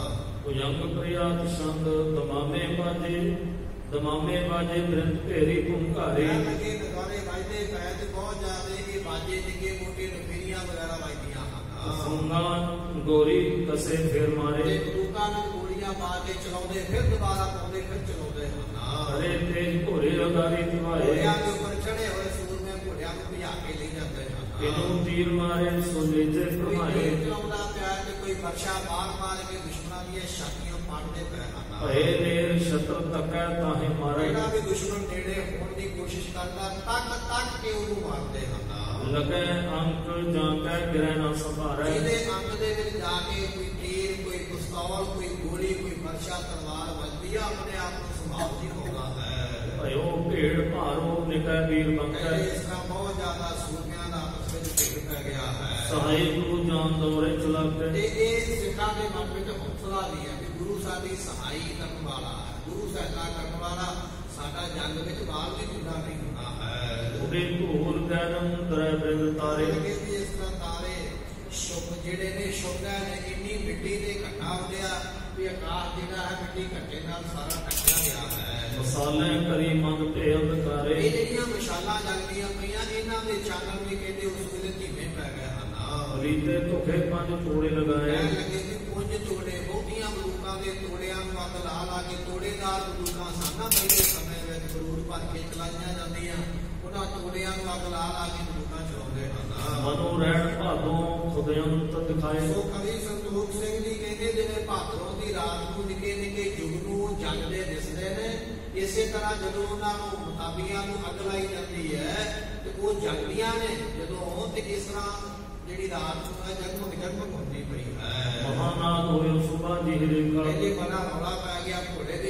ਭੁਜੰਗ ਪ੍ਰਿਆਤ ਸੰਗ ਦਮਾਮੇ ਬਾਜੇ ਦਮਾਮੇ ਬਾਜੇ ਬ੍ਰਿੰਦ ਭੇਰੀ ਘੁੰਘਾਰੇ
ਕਹਿਣ ਲੱਗੇ ਨਗਾਰੇ ਵੱਜਦੇ ਪਏ ਤੇ ਬਹੁਤ ਜ਼ਿਆਦਾ ਇਹ ਬਾਜੇ ਨਿੱਕੇ ਮੋਟੇ ਨਫੀਰੀਆਂ ਵਗੈਰਾ ਵੱਜਦੀਆਂ ਹਨ।
ਸੁੰਗਾ ਗੋਰੀ ਕਸੇ ਫੇਰ ਮਾਰੇ
ਤੇ ਬੰਦੂਕਾਂ ਨਾਲ ਗੋਲੀਆਂ ਪਾ ਕੇ ਚਲਾਉਂਦੇ ਫਿਰ ਦੁਬਾਰਾ ਪਾਉਂਦੇ ਫਿਰ ਚਲਾਉਂਦੇ ਹਨ।
ਹਰੇ ਤੇਜ ਘੋੜੇ ਅਗਾਰੀ ਦਿਵਾਏ
ਘੋੜਿਆਂ ਦੇ ਉੱਪਰ ਚੜੇ ਹੋਏ ਸੂਰਮੇ ਘੋੜਿਆਂ ਨੂੰ ਭਜਾ ਕੇ ਲੈ ਜਾਂਦੇ ਹਨ।
ਇਹਨੂੰ ਤੀਰ ਮਾਰੇ ਸੋਨੇਜੇ
ਕੋਈ
ਫਰਮਾਏ
ਤੀਰ ਚਲਾਉਂਦਾ ਪਿਆ ਤੇ ਕੋਈ ਵਰਸ਼ਾ ਮਾਰ ਮਾਰ ਕੇ ਦੁਸ਼ਮਣਾਂ ਦੀਆਂ ਛਾਤੀਆਂ ਪਾੜਦੇ ਪਏ ਹਨ।
ਭਏ ਨੇਰ ਸ਼ਤਰ ਤਕੈ ਤਾਹੇ ਮਾਰੇ
ਜਿਹੜਾ ਵੀ ਦੁਸ਼ਮਣ ਨੇੜੇ ਹੋਣ ਦੀ ਕੋਸ਼ਿਸ਼ ਕਰਦਾ ਤੱਕ ਤੱਕ ਕੇ ਉਹਨੂੰ ਮਾਰਦੇ ਹਨ।
ਲਗੈ ਅੰਕ ਜਾਂ ਕੈ ਗਿਰੈ ਨਾ ਸੰਭਾਰੈ
ਇਹਦੇ ਅੰਗ ਦੇ ਵਿੱਚ ਜਾ ਕੇ ਕੋਈ ਤੀਰ ਕੋਈ ਪਿਸਤੌਲ ਕੋਈ ਗੋਲੀ ਕੋਈ ਵਰਸ਼ਾ ਤਲਵਾਰ ਵੱਜਦੀ ਆ ਆਪਣੇ ਆਪ ਨੂੰ ਸੰਭਾਲ ਨਹੀਂ ਹੋਗਾ ਹੈ।
ਭਇਓ ਭੇੜ ਭਾਰੋ ਨਿਕੈ ਵੀਰ ਬੰਕੈ
ਕਹਿੰਦੇ ਇਸ ਤਰ੍ਹਾਂ ਬਹੁਤ ਜ਼ਿਆਦਾ ਸੂਰਮਿਆਂ ਦਾ ਆਪਸ ਵਿੱਚ ਭੇੜ ਪੈ ਗਿਆ ਹੈ।
ਸਹਾਈ ਗੁਰੂ ਜਾਨ ਦੌਰੇ ਚਲਾਕੇ
ਤੇ ਇਹ ਸਿੱਖਾਂ ਦੇ ਮਨ ਵਿੱਚ ਹੌਸਲਾ ਵੀ ਹੈ ਕਿ ਗੁਰੂ ਸਾਡੀ ਸਹਾਈ ਕਰਨ ਵਾਲਾ ਹੈ। ਗੁਰੂ ਸਹਾਇਤਾ ਕਰਨ ਵਾਲਾ ਸਾਡਾ ਜੰਗ ਵਿੱਚ ਬਾਲ ਵੀ ਜੁੜਾ ਨਹੀਂ ਹੁੰਦਾ ਹੈ।
ਉਹਦੇ ਧੂਲ ਗੈਰਮ ਦਰੈ ਬਿੰਦ ਤਾਰੇ
ਲਗੇ ਵੀ ਇਸ ਤਰ੍ਹਾਂ ਤਾਰੇ ਸ਼ੁਭ ਜਿਹੜੇ ਨੇ ਸ਼ੁਭਾ ਨੇ ਇੰਨੀ ਮਿੱਟੀ ਦੇ ਘਟਾ ਹੁੰਦਿਆ ਵੀ ਆਕਾਸ਼ ਜਿਹੜਾ ਹੈ ਮਿੱਟੀ ਘੱਟੇ ਨਾਲ ਸਾਰਾ ਢੱਕਿਆ ਗਿਆ ਹੈ।
ਮਸਾਲੇ ਕਰੀ ਮੰਗ ਤੇ ਅੰਧਕਾਰੇ
ਇਹ ਜਿਹੜੀਆਂ ਮਸ਼ਾਲਾਂ ਜਗਦੀਆਂ ਪਈਆਂ ਇਹਨਾਂ ਦੇ ਚਾਨਣ ਵੀ ਕਹਿੰਦੇ ਉਸ ਵੇਲੇ ਧੀਮੇ ਪੈ ਗਏ ਹਨ।
ਰੀਤੇ ਧੁਖੇ ਪੰਜ ਤੋੜੇ ਲਗਾਏ
ਕਹਿਣ ਲੱਗੇ ਕਿ ਪੁੰਜ ਤੋੜੇ ਬਹੁਤੀਆਂ ਬੰਦੂਕਾਂ ਦੇ ਤੋੜਿਆਂ ਨੂੰ ਅੱਗ ਲਾ ਲਾ ਕੇ ਤੋੜੇਦਾਰ ਬੰਦੂਕਾਂ ਸਾਨਾ ਪਹਿਲੇ ਸਮੇਂ ਵਿੱਚ ਬਰੂਦ ਭਰ ਕੇ ਚਲਾਈਆਂ ਜਾਂਦੀਆਂ ਉਹਨਾਂ ਤੋੜਿਆਂ ਨੂੰ ਅੱਗ ਲਾ ਲਾ ਕੇ ਬੰਦੂਕਾਂ ਚਲਾਉਂਦੇ ਹਨ।
ਮਨੋ ਰਹਿਣ ਭਾਦੋਂ ਖੁਦਯੰਤ ਦਿਖਾਏ
ਸੋ ਕਵੀ ਸੰਤੋਖ ਸਿੰਘ ਜੀ ਕਹਿੰਦੇ ਜਿਵੇਂ ਭਾਦਰੋਂ ਦੀ ਰਾਤ ਨੂੰ ਨਿੱਕੇ ਨਿੱਕੇ ਜੁਗ ਨੂੰ ਜਗਦੇ ਦਿਸਦੇ ਨੇ ਇਸੇ ਤਰ੍ਹਾਂ ਜਦੋਂ ਉਹਨਾਂ ਨੂੰ ਮੁਤਾਬੀਆਂ ਨੂੰ ਅੱਗ ਲਾਈ ਜਾਂਦੀ ਹੈ ਤੇ ਉਹ ਜਗਦੀਆਂ ਨੇ ਜਦੋਂ ਤੇ ਇਸ ਤਰ੍ਹਾਂ ਜਿਹੜੀ ਰਾਤ ਨੂੰ ਹੈ ਜਗਮਗ ਜਗਮਗ ਹੁੰਦੀ ਪਈ ਹੈ।
ਮਹਾਨਾਦ ਹੋਇਓ ਸੁਭਾ ਜੀ ਰੇਖਾ
ਕਹਿੰਦੇ ਬੜਾ ਰੌਲਾ ਪੈ ਗਿਆ ਘੋੜੇ ਦੇ ਹਿਰਕ ਦੇ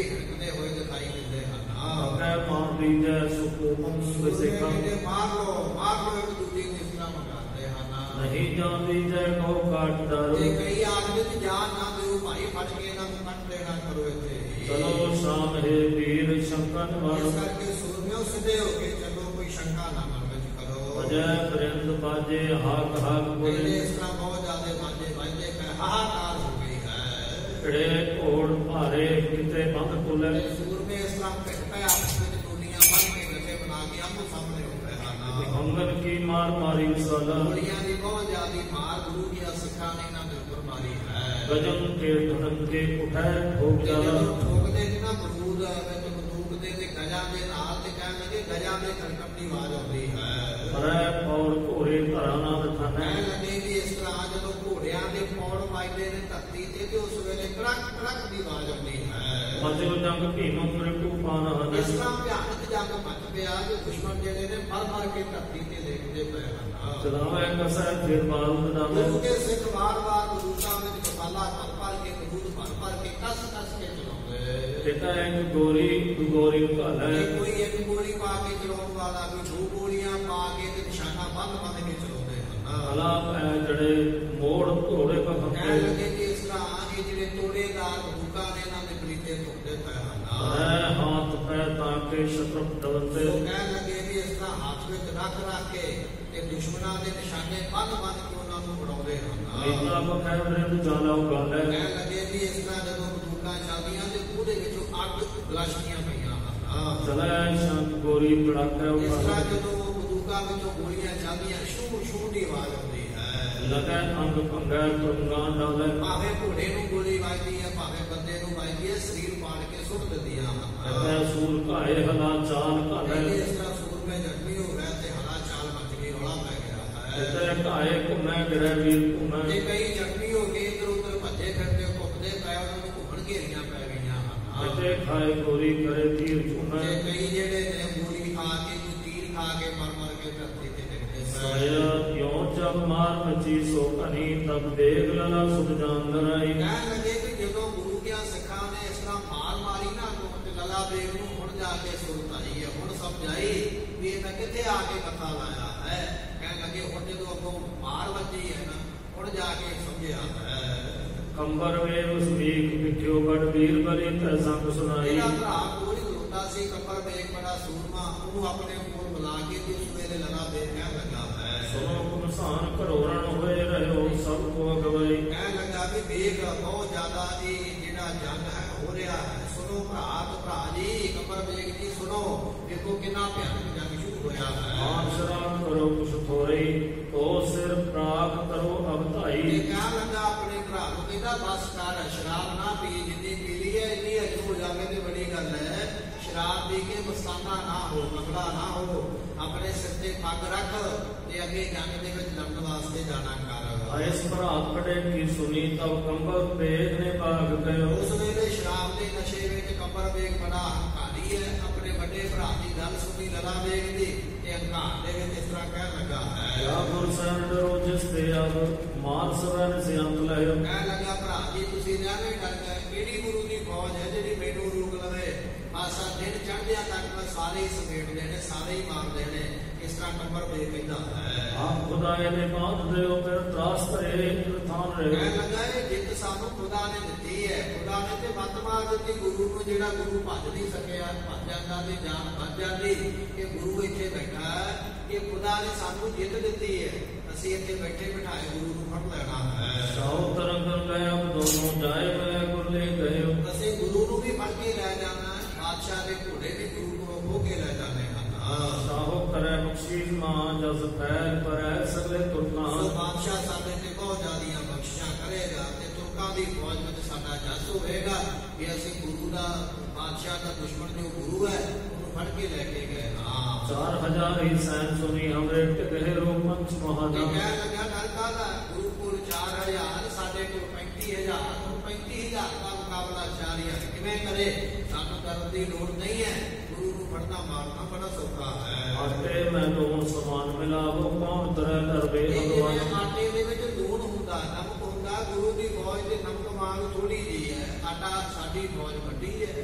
ਵੱਡੇ ਹੋਏ ਦਿਖਾਈ ਦਿੰਦੇ ਹਨ।
ਅਗੈ ਮਾਰ ਦੀਜੈ ਸੁਖ ਪੰਮ ਵਿਸੇਖਾ
ਮਾਰ ਲੋ ਮਾਰ ਲੋ ਇੱਕ ਦੂਜੇ ਨੂੰ ਇਸ ਤਰ੍ਹਾਂ ਮੰਗਾਉਂਦੇ ਹਨ।
ਨਹੀਂ ਜਾਣ ਦੀਜੈ ਕੋ ਕਾਟ ਡਰ
ਤੇ ਕਈ ਆਦਮੀ ਦੀ ਜਾਨ ਨਾ ਦਿਓ ਭਾਈ ਫੜ ਕੇ ਇਹਨਾਂ ਨੂੰ ਕੱਟ ਦੇਣਾ ਕਰੋ ਇੱਥੇ
ਚਲੋ ਸ਼ਾਮ ਹੈ ਵੀਰ ਸ਼ੰਕਨ ਵਾਲ
ਇਸ ਕਰਕੇ ਸੂਰਮਿਓ ਸਿੱਧੇ ਹੋ ਕੇ ਚਲੋ ਕੋਈ ਸ਼ੰਕਾ ਨਾ ਮਨ ਵਿੱਚ ਕਰੋ।
ਅਜੈ ਬਰਿੰਦ ਬਾਜੇ ਹਾਕ ਹਾਕ ਬੋਲੇ
ਇਸ ਤਰ੍ਹਾਂ ਬਹੁਤ ਜ਼ਿਆਦਾ ਬਾਜੇ ਬਾਜੇ ਕਰ ਹਾਹਾਕਾਰ ਹੋ ਗਈ ਹੈ।
ੜੇ ਘੋੜ ਭਾਰੇ ਕਿਤੇ ਬੰਦ ਕੋਲੇ
ਸੂਰਮੇ ਇਸ ਤਰ੍ਹਾਂ ਪਿੱਟ ਪੈ ਆਪਸ ਵਿੱਚ ਟੋਲੀਆਂ ਬੰਨ ਕੇ ਗੱਡੇ ਬਣਾ ਕੇ ਆਮੋ ਸਾਹਮਣੇ ਹੋ ਰਹੇ ਹਨ।
ਅੰਗਨ ਕੀ ਮਾਰ ਮਾਰੀ ਵਿਸਾਲਾ
ਗੋਲੀਆਂ ਦੀ ਬਹੁਤ ਜ਼ਿਆਦਾ ਮਾਰ ਗੁਰੂ ਦੀਆਂ ਸਿੱਖਾਂ ਨੇ ਇਹਨਾਂ ਦੇ ਉੱਪਰ ਮਾਰੀ ਹੈ।
ਗਜਨ ਕੇ ਧੜਕ ਕੇ ਉਠੈ ਠੋਕ ਜਾਲਾ
ਠੋਕਦੇ ਨੇ ਨਾ ਬਰੂਦ ਵਿੱਚ ਬੰਦੂਕ ਦੇ ਤੇ ਗਜਾਂ ਦੇ ਨਾਲ ਤੇ ਕਹਿਣ ਲੱਗੇ ਗਜਾਂ ਦੇ ਖੜਕਣ ਦੀ ਆਵਾਜ਼ ਆਉਂਦੀ ਹੈ।
ਹਰੈ ਔਰ ਘੋੜੇ ਧਰਾਨਾ ਦਥਾਨੈ
ਕਹਿਣ ਲੱਗੇ ਵੀ ਇਸ ਤਰ੍ਹਾਂ ਜਦੋਂ ਘੋੜਿਆਂ ਦੇ ਪੌੜ ਵੱਜਦੇ ਨੇ ਧਰਤੀ ਤੇ ਤੇ ਉਸ ਵੇਲੇ ਕੜਕ ਕੜਕ ਦੀ ਆਵਾਜ਼ ਆਉਂਦੀ ਹੈ।
ਮਜੋ ਜੰਗ ਭੀਮ ਮ੍ਰਿਤੂ ਪਾਨ ਹਨ
ਇਸ ਤਰ੍ਹਾਂ ਭਿਆਨਕ ਜੰਗ ਮੱਚ ਪਿਆ ਕਿ ਦੁਸ਼ਮਣ ਜਿਹੜੇ ਨੇ ਮਰ ਮਰ ਕੇ ਧਰਤੀ ਤੇ ਦੇਖਦੇ ਪਏ ਹਨ।
ਚਲਾਵੇ ਕਸੈ ਫਿਰ ਬਾਰੂਦ ਨਾਮੇ
ਗੁਰੂ ਕੇ ਸਿੱਖ ਵਾਰ-ਵਾਰ ਬਰੂਦਾਂ ਵਿੱਚ ਕਪਾਲਾ ਭਰ ਭਰ ਕੇ ਬਰੂਦ ਭਰ ਭਰ ਕੇ ਕਸ ਕਸ ਕੇ ਚਲਾਉਂਦੇ।
ਪਿਤਾ ਇੱਕ ਗੋਰੀ ਗੋਰੀ ਘਾਲੈ
ਕੋਈ ਇੱਕ ਗੋਲੀ ਪਾ ਕੇ ਚਲਾਉਣ ਵਾਲਾ ਵੀ ਦੋ ਗੋਲੀਆਂ ਪਾ ਕੇ ਤੇ ਨਿਸ਼ਾਨਾ ਬੰਦ ਬੰਦ ਕੇ ਚਲਾਉਂਦੇ ਹਨ।
ਅਲਾ ਪੈ ਜੜੇ ਮੋੜ ਘੋੜੇ
ਕਹਿਣ
ਪਖੰਦੇ
ਲੱਗੇ ਕਿ ਇਸ ਤਰ੍ਹਾਂ ਇਹ ਜਿਹੜੇ ਤੋੜੇਦਾਰ ਬੰਦੂਕਾਂ ਨੇ ਇਹਨਾਂ ਦੇ ਬਰੀਤੇ ਧੁੰਦੇ ਪਏ ਹਨ।
ਹਰੈ ਹਾਥ ਪੈ ਤਾਂ ਕੇ ਸ਼ਤਰੁ ਡਵੰਦੇ
ਉਹ ਕਹਿਣ ਲੱਗੇ ਵੀ ਇਸ ਤਰ੍ਹਾਂ ਹੱਥ ਵਿੱਚ ਰੱਖ ਰੱਖ ਕੇ ਤੇ ਦੁਸ਼ਮਣਾਂ ਦੇ ਨਿਸ਼ਾਨੇ ਬੰਦ ਬੰਦ ਕੇ ਉਹਨਾਂ ਨੂੰ ਉਡਾਉਂਦੇ ਹਨ।
ਨੀਤਾ ਬਖੈ ਬਰਿੰਦ ਜਾਲਾ ਉਗਾਲੈ
ਕਹਿਣ ਲੱਗੇ ਵੀ ਇਸ ਤਰ੍ਹਾਂ ਜਦੋਂ ਬੰਦੂਕਾਂ ਚੱਲਦੀਆਂ ਤੇ ਉਹਦੇ ਵਿੱਚੋਂ ਅੱਗ ਗਲਾਸ਼ੀਆਂ ਪਈਆਂ ਹਨ।
ਚਲੈ ਸ਼ੰਕ ਗੋਰੀ ਪੜਾਕੈ
ਇਸ ਤਰ੍ਹਾਂ
ਉਠਾਲੈ
ਜਦੋਂ ਬੰਦੂਕਾਂ ਵਿੱਚੋਂ ਗੋਲੀਆਂ ਚੱਲਦੀਆਂ ਸ਼ੂ ਸ਼ੂ ਦੀ ਆਵਾਜ਼ ਆਉਂਦੀ ਹੈ।
ਲਗੈ ਅੰਗ ਭੰਗੈ ਤੁੰਗਾਂ ਡਾਲੈ
ਭਾਵੇਂ ਘੋੜੇ ਨੂੰ ਗੋਲੀ ਵੱਜਦੀ ਹੈ ਭਾਵੇਂ ਬੰਦੇ ਨੂੰ ਵੱਜਦੀ ਹੈ ਸਰੀਰ ਪਾੜ ਕੇ ਸੁੱਟ ਦਿੰਦੀਆਂ ਹਨ।
ਐ ਸੂਰ ਘਾਏ ਹਲਾ ਚਾਲ ਘਾਲੈ
ਇਸ ਤਰ੍ਹਾਂ ਸੂਰਮੇ ਜ਼ਖਮੀ ਹੋ ਗਿਆ ਤੇ ਹਲਾ ਚਾਲ ਮਚ ਗਈ ਰੌਲਾ ਪੈ ਗਿਆ ਹੈ।
ਐ ਘਾਏ ਘੁਮੈ ਗਿਰੈ ਵੀਰ
ਤੇ
ਘੁਮੈ
ਕਈ ਜ਼ਖਮੀ ਹੋ ਕੇ ਇੱਧਰ ਉੱਧਰ ਭੱਜੇ ਫਿਰਦੇ ਘੁੰਮਦੇ ਪਏ ਉਹਨਾਂ ਨੂੰ ਘੁੰਮਣ ਘੇਰੀਆਂ ਪੈ ਗਈਆਂ ਹਨ।
ਅਤੇ ਖਾਏ ਗੋਰੀ ਕਰੇ ਤੀਰ ਚੁਮੈ
ਤੇ ਕਈ ਜਿਹੜੇ ਨੇ ਗੋਲੀ ਖਾ ਕੇ ਕੋਈ ਤੀਰ ਖਾ ਕੇ ਮਰ ਮਰ ਕੇ ਧਰਤੀ ਤੇ ਡਿੱਗਦੇ ਪਏ।
ਸਾਇਆ ਯੋਂ ਜਬ ਮਾਰ ਮਚੀ ਸੋ ਕਨੀ ਤਬ ਦੇਖ ਲਲਾ ਸੁਧ ਜਾਂਦਰ ਆਈ
ਕਹਿਣ ਲੱਗੇ ਕਿ ਜਦੋਂ ਗੁਰੂ ਦੀਆਂ ਸਿੱਖਾਂ ਨੇ ਇਸ ਤਰ੍ਹਾਂ ਮਾਰ ਮਾਰੀ ਨਾ ਤੇ ਲਲਾ ਬੇਗ ਨੂੰ ਹੁਣ ਜਾ ਕੇ ਸੁਰਤ ਆਈ ਹੈ। ਹੁਣ ਸਮਝ ਆਈ ਵੀ ਇਹ ਤਾਂ ਕਿੱਥੇ ਆ ਕੇ ਕਥਾ ਲਾਇਆ ਹੈ। ਕਹਿਣ ਲੱਗੇ ਹੁਣ ਜਦੋਂ ਅੱਗੋਂ ਮਾਰ ਵੱਜੀ ਹੈ ਨਾ ਹੁਣ ਜਾ ਕੇ ਸਮਝਿਆ ਹੈ।
ਕੰਬਰ ਵੇਵ ਸਮੀਕ ਵਿਖਿਓ ਬੜ ਵੀਰ ਬਲੀ ਤੈ ਸੰਗ ਸੁਨਾਈ
ਇਹਦਾ ਭਰਾ ਕੋਲ ਖਲੋਤਾ ਸੀ ਕੰਬਰ ਬੇਗ ਬੜਾ ਸੂਰਮਾ ਉਹਨੂੰ ਆਪਣੇ ਕੋਲ ਬੁਲਾ ਕੇ ਤੇ ਉਸ ਵੇਲੇ ਲਲਾ ਬੇਗ ਕਹਿਣ ਲੱਗਾ ਹੈ
ਸੁਨੋ ਕੁਨਸਾਨ ਘਰੋੜਨ ਹੋਏ ਰਹਿਓ ਸਭ ਕੋ ਅਗਵਾਈ
ਕਹਿਣ ਲੱਗਾ ਵੀ ਬੇਗ ਬਹੁਤ ਜ਼ਿਆਦਾ ਇਹ ਜਿਹੜਾ ਜੰਗ ਹੈ ਹੋ ਰਿਹਾ ਹੈ। ਸੁਣੋ ਭਰਾ ਤੇ ਭਰਾ ਜੀ ਕੰਬਰ ਬੇਗ ਜੀ ਸੁਣੋ ਦੇਖੋ ਕਿੰਨਾ ਭਿਆਨਕ ਜੰਗ ਸ਼ੁਰੂ ਹੋਇਆ ਹੈ।
ਆਨ ਸ਼ਰਾਬ ਕਰੋ ਕੁਛ ਥੋੜੀ ਤੋ ਸਿਰ ਪ੍ਰਾਪ ਕਰੋ ਅਬਧਾਈ
ਇਹ ਕਹਿਣ ਲੱਗਾ ਆਪਣੇ ਭਰਾ ਨੂੰ ਕਹਿੰਦਾ ਬਸ ਕਰ ਸ਼ਰਾਬ ਨਾ ਪੀ ਜਿੰਨੀ ਪੀ ਲਈ ਹੈ ਇੰਨੀ ਹਜਮ ਹੋ ਜਾਵੇ ਤੇ ਬੜੀ ਗੱਲ ਹੈ। ਸ਼ਰਾਬ ਪੀ ਕੇ ਮਸਤਾਨਾ ਨਾ ਹੋ ਮਗੜਾ ਨਾ ਹੋ ਆਪਣੇ ਸਿਰ ਤੇ ਪੱਗ ਰੱਖ ਤੇ ਅੱਗੇ ਜੰਗ ਦੇ ਵਿੱਚ ਲੜਨ ਵਾਸਤੇ ਜਾਣਾ ਕਰ।
ਇਸ ਭਰਾਤ ਕੜੇ ਕੀ ਸੁਣੀ ਤਬ ਕੰਬਰ ਬੇਗ ਨੇ ਭਾਗ ਗਇਓ
ਉਸ ਵੇਲੇ ਸ਼ਰਾਬ ਦੇ ਨਸ਼ੇ ਵਿੱਚ ਕੰਬਰ ਬੇਗ ਬੜਾ ਹੰਕਾਰੀ ਹੈ। ਆਪਣੇ ਵੱਡੇ ਭਰਾ ਦੀ ਗੱਲ ਸੁਣੀ ਲਲਾ ਬੇਗ ਦੀ ਤੇ ਹੰਕਾਰ ਦੇ ਵਿੱਚ ਇਸ ਤਰ੍ਹਾਂ ਕਹਿਣ ਲੱਗਾ ਹੈ
ਯਾ ਗੁਰ ਸੈਨ ਡਰੋ ਜਿਸ ਤੇ ਆਵ ਮਾਨ ਸਵਨ ਸਿਆੰਤ ਲਹਿਓ
ਕਹਿਣ ਲੱਗਾ ਭਰਾ ਜੀ ਤੁਸੀਂ ਐਵੇਂ ਡਰ ਗਏ ਕਿਹੜੀ ਗੁਰੂ ਦੀ ਫੌਜ ਹੈ ਜਿਹੜੀ ਮੈਨੂੰ ਰੋਕ ਲਵੇ। ਆਸਾ ਦਿਨ ਚੜ੍ਹਦਿਆਂ ਤੱਕ ਮੈਂ ਸਾਰੇ ਹੀ ਸਮੇਟਦੇ ਨੇ ਸਾਰੇ ਹੀ ਮਾਰਦੇ ਨੇ। ਇਸ ਤਰ੍ਹਾਂ ਕੰਬਰ ਬੇਗ ਕਹਿੰਦਾ ਹੈ
ਆਪ ਖੁਦਾਏ ਨੇ ਬਾਂਧ ਦਿਓ ਫਿਰ ਤਰਾਸ ਧਰੇ ਥਾਨ ਰਹੇ
ਕਹਿਣ ਲੱਗਾ ਇਹ ਜਿੱਤ ਸਾਨੂੰ ਖੁਦਾ ਨੇ ਦਿੱਤੀ ਹੈ। ਖੁਦਾ ਨੇ ਤੇ ਮੱਤ ਮਾਰ ਦਿੱਤੀ ਗੁਰੂ ਨੂੰ ਜਿਹੜਾ ਗੁਰੂ ਭੱਜ ਨਹੀਂ ਸਕਿਆ ਭੱਜ ਜਾਂਦਾ ਤੇ ਜਾਨ ਬਚ ਜਾਂਦੀ। ਇਹ ਗੁਰੂ ਇੱਥੇ ਬੈਠਾ ਹੈ ਇਹ ਖੁਦਾ ਨੇ ਸਾਨੂੰ ਜਿੱਤ ਦਿੱਤੀ ਹੈ। ਅਸੀਂ ਇੱਥੇ ਬੈਠੇ ਬਿਠਾਏ ਗੁਰੂ ਨੂੰ ਫੜ ਲੈਣਾ ਹੈ।
ਸਾਉ ਤਰੰਗ ਲੈ ਅਬ ਦੋਨੋਂ ਜਾਏ ਮੈਂ ਗੁਰ ਲੈ ਗਇਓ
ਅਸੀਂ ਗੁਰੂ ਨੂੰ ਵੀ ਫੜ ਕੇ ਲੈ ਜਾਣਾ ਹੈ। ਬਾਦਸ਼ਾਹ ਦੇ ਘੋੜੇ ਵੀ ਗੁਰੂ ਕੋਲੋਂ ਖੋਹ ਕੇ ਲੈ ਜਾਣੇ ਹਨ।
ਸਾਹੋ ਕਰੈ ਬਖਸ਼ੀਸ਼ ਮਾਂ ਜਸ ਫੈਲ ਪਰੈ ਸਗਲੇ
ਸੋ
ਤੁਰਕਾਂ
ਬਾਦਸ਼ਾਹ ਸਾਡੇ ਤੇ ਬਹੁਤ ਜ਼ਿਆਦੀਆਂ ਬਖਸ਼ਿਸ਼ਾਂ ਕਰੇਗਾ ਤੇ ਤੁਰਕਾਂ ਦੀ ਫੌਜ ਵਿੱਚ ਸਾਡਾ ਜਸ ਹੋਵੇਗਾ ਕਿ ਅਸੀਂ ਗੁਰੂ ਦਾ ਬਾਦਸ਼ਾਹ ਦਾ ਦੁਸ਼ਮਣ ਜੋ ਗੁਰੂ ਹੈ ਉਹਨੂੰ ਫੜ ਕੇ ਲੈ ਕੇ ਗਏ ਹਾਂ।
ਚਾਰ ਹਜ਼ਾਰ ਹੀ ਸੈਨ ਸੁਨੀ ਹਮਰੇ ਟਿਕਹਿ ਰੋ ਪੰਚ
ਇਹ
ਮਹਾਨਾ
ਕਹਿਣ ਲੱਗਾ ਡਰ ਕਾਹਦਾ ਗੁਰੂ ਕੋਲ ਚਾਰ ਹਜ਼ਾਰ ਸਾਡੇ ਕੋਲ ਪੈਂਤੀ ਹਜ਼ਾਰ ਹੁਣ ਪੈਂਤੀ ਹਜ਼ਾਰ ਦਾ ਮੁਕਾਬਲਾ ਚਾਰ ਹਜ਼ਾਰ ਕਿਵੇਂ ਕਰੇ। ਸਾਨੂੰ ਕਰਨ ਦੀ ਲੋੜ ਨਹੀਂ ਹੈ। ਗੁਰੂ ਨੂੰ ਫੜਨਾ ਮਾਰਨਾ ਬੜਾ ਸੌਖਾ ਹੈ।
ਆਟੇ ਮੈਂ ਲੋਨ ਸਮਾਨ ਮਿਲਾਵੋ ਕੌਣ ਤਰੈ ਨਰਵੇ
ਇਹ
ਭਗਵਾਨ
ਜਿਵੇਂ ਆਟੇ ਦੇ ਵਿੱਚ ਲੂਣ ਹੁੰਦਾ ਨਮਕ ਹੁੰਦਾ ਗੁਰੂ ਦੀ ਫੌਜ ਦੇ ਨਮਕ ਵਾਂਗ ਥੋੜੀ ਜਿਹੀ ਹੈ। ਆਟਾ ਸਾਡੀ ਫੌਜ ਵੱਡੀ ਹੈ।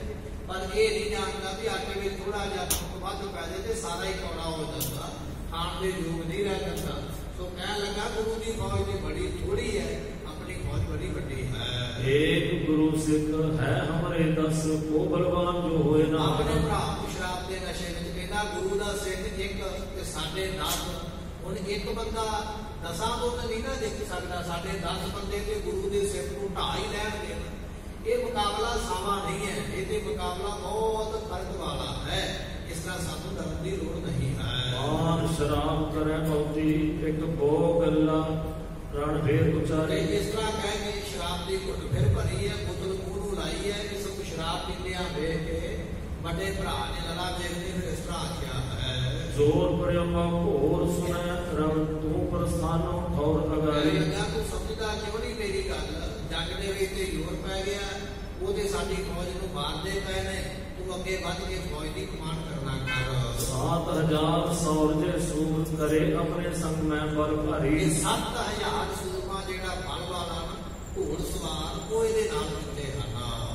ਪਰ ਇਹ ਨਹੀਂ ਜਾਣਦਾ ਵੀ ਆਟੇ ਵਿੱਚ ਥੋੜਾ ਜਿਹਾ ਨਮਕ ਵੱਧ ਪੈ ਜਾਏ ਤੇ ਸਾਰਾ ਹੀ ਕੌੜਾ ਹੋ ਜਾਂਦਾ, ਖਾਣ ਦੇ ਯੋਗ ਨਹੀਂ ਰਹਿ ਜਾਂਦਾ। ਸੋ ਕਹਿਣ ਲੱਗਾ ਗੁਰੂ ਦੀ ਫੌਜ ਦੀ ਬੜੀ ਥੋੜੀ ਹੈ, ਆਪਣੀ ਫੌਜ ਬੜੀ ਵੱਡੀ ਹੈ।
एक गुरु सिख है हमारे दस, वो बलवान जो होए ना।
ਆਪਣੇ ਭਰਾ ਨੂੰ ਸ਼ਰਾਬ ਦੇ ਨਸ਼ੇ ਵਿੱਚ ਕਹਿੰਦਾ ਗੁਰੂ ਦਾ ਸਿੱਖ ਇੱਕ ਤੇ ਸਾਡੇ ਦਸ। ਹੁਣ ਇੱਕ ਬੰਦਾ ਦਸਾਂ ਤੋਂ ਤਾਂ ਨਹੀਂ ਨਾ ਜਿੱਤ ਸਕਦਾ, ਸਾਡੇ ਦਸ ਬੰਦੇ ਤੇ ਗੁਰੂ ਦੇ ਸਿੱਖ ਨੂੰ ਢਾਹ ਹੀ ਲੈਣਗੇ। ਇਹ ਮੁਕਾਬਲਾ ਸਾਵਾ ਨਹੀਂ ਹੈ, ਇਹ ਤੇ ਮੁਕਾਬਲਾ ਬਹੁਤ ਫਰਕ ਵਾਲਾ ਹੈ। ਇਸ ਤਰ੍ਹਾਂ ਸਾਨੂੰ ਡਰਨ ਦੀ ਲੋੜ ਨਹੀਂ ਹੈ।
मान शराब करे बहुती एक बो गल्ला रण फेर उचारे।
ਇਸ ਤਰ੍ਹਾਂ ਕਹਿ ਕੇ ਸ਼ਰਾਬ ਦੀ ਘੁੱਟ ਫਿਰ ਭਰੀ ਹੈ, ਬੋਤਲ ਮੂੰਹ ਨੂੰ ਲਾਈ ਹੈ। ਇਸ ਨੂੰ ਸ਼ਰਾਬ ਪੀਂਦਿਆਂ ਵੇਖ ਕੇ ਵੱਡੇ ਭਰਾ ਨੇ ਲੜਾ ਦੇਖਦੇ ਫਿਰ ਇਸ ਤਰ੍ਹਾਂ ਆਖਿਆ ਹੈ।
जोर प्रयोगा घोर सुने रब तू प्रस्थानो ठौर अगारी।
ਲੱਗਾ ਤੂੰ ਸਮਝਦਾ ਕਿਉਂ ਨਹੀਂ ਮੇਰੀ ਗੱਲ? ਜੱਗ ਦੇ ਵਿੱਚ ਤੇ ਜ਼ੋਰ ਪੈ ਗਿਆ, ਉਹਦੇ ਸਾਡੀ ਫੌਜ ਨੂੰ ਮਾਰਦੇ ਪਏ ਨੇ, ਤੂੰ ਅੱਗੇ ਵੱਧ ਕੇ ਫੌਜ ਦੀ ਕਮਾਂਡ ਕਰਨਾ ਕਰ।
सात हजार सौरजे सूर करे अपने संग में बल भारी।
ਇਹ ਸੱਤ ਹਜ਼ਾਰ ਸੂਰਮਾ ਜਿਹੜਾ ਬਲ ਵਾਲਾ ਨਾ ਘੋੜ ਸਵਾਰ ਉਹ ਇਹਦੇ ਨਾਲ ਦਿੱਤੇ ਹਨ।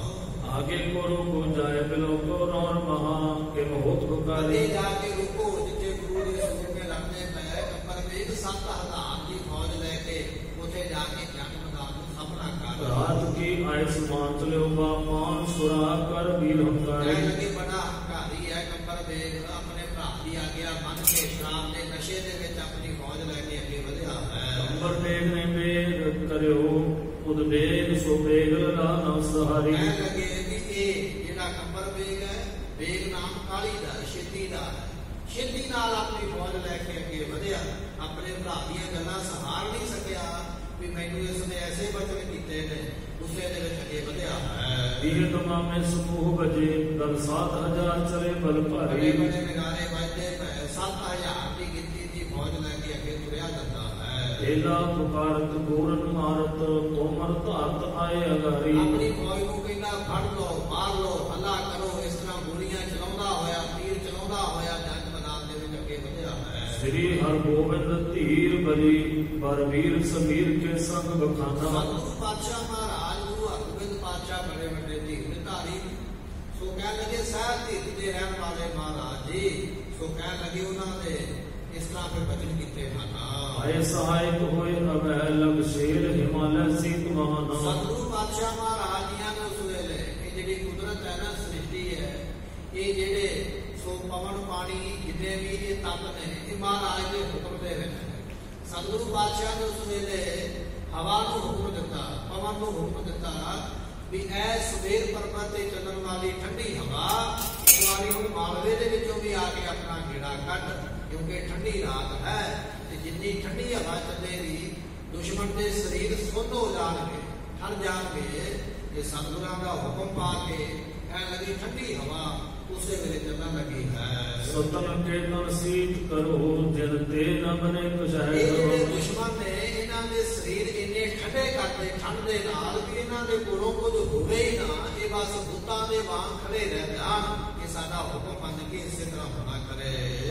आगे को रुको जाए बिलो को और महा के बहुत बुकारी।
ਅੱਗੇ ਜਾ ਕੇ ਰੁਕੋ ਜਿੱਥੇ ਗੁਰੂ ਦੇ ਸੂਰਮੇ ਲੜਦੇ ਪਏ। ਕੰਬਰ ਵੇਗ ਸੱਤ ਹਜ਼ਾਰ ਦੀ ਫੌਜ ਲੈ ਕੇ ਉੱਥੇ ਜਾ ਕੇ ਜੰਗ ਮੈਦਾਨ ਨੂੰ ਸਾਹਮਣਾ ਕਰ।
रात की आयस मान चलो मान सुरा कर वीर हंकारी।
ਕਹਿ ਲੱਗੇ ਬੜਾ ਹੰਕਾਰੀ ਹੈ ਕੰਬਰ ਵੇਗ, ਆਪਣੇ ਭਰਾ ਦੀ ਆਗਿਆ ਮੰਨ ਕੇ ਸ਼ਰਾਬ ਦੇ ਨਸ਼ੇ ਦੇ ਵਿੱਚ ਆਪਣੀ ਫੌਜ ਲੈ ਕੇ ਅੱਗੇ ਵਧਿਆ ਹੈ।
कंबर बेग ने बेग करियो उद बेग सो बेग ला ना सहारी।
ਕਹਿ ਲੱਗੇ ਵੀ ਇਹ ਜਿਹੜਾ ਕੰਬਰ ਵੇਗ ਹੈ, ਵੇਗ ਨਾਮ ਕਾਲੀ ਦਾ, ਛੇਤੀ ਦਾ, ਛੇਤੀ ਨਾਲ ਆਪਣੀ ਫੌਜ ਲੈ ਕੇ ਅੱਗੇ ਵਧਿਆ। ਆਪਣੇ ਭਰਾ ਦੀਆਂ ਗੱਲਾਂ ਸਹਾਰ ਨਹੀਂ ਸਕਿਆ ਵੀ ਮੈਨੂੰ ਇਸ ਨੇ ਐਸੇ ਬਚਨ ਕੀਤੇ ਨੇ, ਗੁੱਸੇ ਦੇ ਵਿੱਚ ਅੱਗੇ ਵਧਿਆ ਹੈ।
वीर तमामे समूह बजे दल सात हजार चले बल
ਬੜੇ
भारी।
ਬੜੇ ਨਗਾਰੇ ਵੱਜਦੇ ਪਏ, ਸੱਤ ਹਜ਼ਾਰ ਦੀ ਗਿਣਤੀ ਦੀ ਫੌਜ ਲੈ ਕੇ ਅੱਗੇ ਤੁਰਿਆ ਜਾਂਦਾ ਹੈ।
एला पुकारत गोरन मारत तोमर धारत आए अगारी।
ਆਪਣੀ ਫੌਜ ਨੂੰ ਕਹਿੰਦਾ ਫੜ ਲਓ, ਮਾਰ ਲਓ, ਹੱਲਾ ਕਰੋ। ਇਸ ਤਰ੍ਹਾਂ ਗੋਲੀਆਂ ਚਲਾਉਂਦਾ ਹੋਇਆ, ਤੀਰ ਚਲਾਉਂਦਾ ਹੋਇਆ ਜੰਗ ਮੈਦਾਨ ਦੇ ਵਿੱਚ ਅੱਗੇ ਵਧਿਆ ਹੈ।
श्री हर गोविंद धीर बली बरवीर समीर के संग बखाना।
ਸਤਿਗੁਰੂ ਪਾਤਸ਼ਾਹ ਮਹਾਰਾਜ ਗੁਰੂ ਹਰਗੋਬਿੰਦ ਪਾਤਸ਼ਾਹ ਬੜੇ ਵੱਡੇ ਧੀਰ ਧਾਰੀ। ਸੋ ਕਹਿਣ ਲੱਗੇ ਸਾਹਿਬ ਧੀਰ ਦੇ ਰਹਿਣ ਵਾਲੇ ਮਹਾਰਾਜ ਜੀ। ਸੋ ਕਹਿਣ ਲੱਗੇ ਉਹਨਾਂ ਦੇ ਇਸ ਤਰ੍ਹਾਂ ਫਿਰ ਬਚਨ ਕੀਤੇ ਹਨ।
आए सहायक होए अवह लग शेर हिमालय सीत महाना।
ਸਤਿਗੁਰੂ ਪਾਤਸ਼ਾਹ ਮਹਾਰਾਜ ਜੀਆਂ ਨੇ ਉਸ ਵੇਲੇ ਇਹ ਜਿਹੜੀ ਕੁਦਰਤ ਹੈ ਨਾ, ਸ੍ਰਿਸ਼ਟੀ ਹੈ, ਇਹ ਜਿਹੜੇ ਸੋ ਪਵਨ ਪਾਣੀ ਜਿੰਨੇ ਵੀ ਇਹ ਤੱਤ ਨੇ, ਇਹ ਮਹਾਰਾਜ ਦੇ ਹੁਕਮ ਦੇ ਵਿੱਚ ਨੇ। ਸਤਿਗੁਰੂ ਪਾਤਸ਼ਾਹ ਨੇ ਉਸ ਵੇਲੇ ਹਵਾ ਨੂੰ ਹੁਕਮ ਦਿੱਤਾ, ਪਵਨ ਨੂੰ ਹੁਕਮ ਦਿੱਤਾ ਵੀ ਐ ਸਵੇਰ ਪਰਬਤ ਤੇ ਚੱਲਣ ਵਾਲੀ ਠੰਡੀ ਹਵਾ ਇਸ ਵਾਰੀ ਹੁਣ ਮਾਲਵੇ ਦੇ ਵਿੱਚੋਂ ਵੀ ਆ ਕੇ ਆਪਣਾ ਗੇੜਾ ਕੱਢ, ਕਿਉਂਕਿ ਠੰਡੀ ਰਾਤ ਹੈ ਤੇ ਜਿੰਨੀ ਠੰਡੀ ਹਵਾ ਚੱਲੇਗੀ ਦੁਸ਼ਮਣ ਦੇ ਸਰੀਰ ਸੁੰਨ ਹੋ ਜਾਣਗੇ, ਠਰ ਜਾਣਗੇ। ਇਹ ਸਤਿਗੁਰਾਂ ਦਾ ਹੁਕਮ ਪਾ ਕੇ ਕਹਿਣ ਲੱਗੀ ਠੰਡੀ ਹਵਾ ਉਸੇ ਵੇਲੇ ਚੱਲਣ ਲੱਗੀ ਹੈ।
सतन के तन सीत करो दिन ते न बने
ਇਹ
कुशह
ਜਿਹੜੇ
करो।
ਦੁਸ਼ਮਣ ਨੇ ਇਹਨਾਂ ਦੇ ਸਰੀਰ ਇੰਨੇ ਠੰਡੇ ਕਰਦੇ ਠੰਡ ਦੇ ਨਾਲ ਵੀ ਇਹਨਾਂ ਦੇ ਕੋਲੋਂ ਕੁਝ ਹੋਵੇ ਹੀ ਨਾ, ਇਹ ਬਸ ਬੁੱਤਾਂ ਦੇ ਵਾਂਗ ਖੜੇ ਰਹਿ ਜਾਣ। ਇਹ ਸਾਡਾ ਹੁਕਮ ਮੰਨ ਕੇ ਇਸੇ ਤਰ੍ਹਾਂ ਹੋਣਾ ਕਰੇ।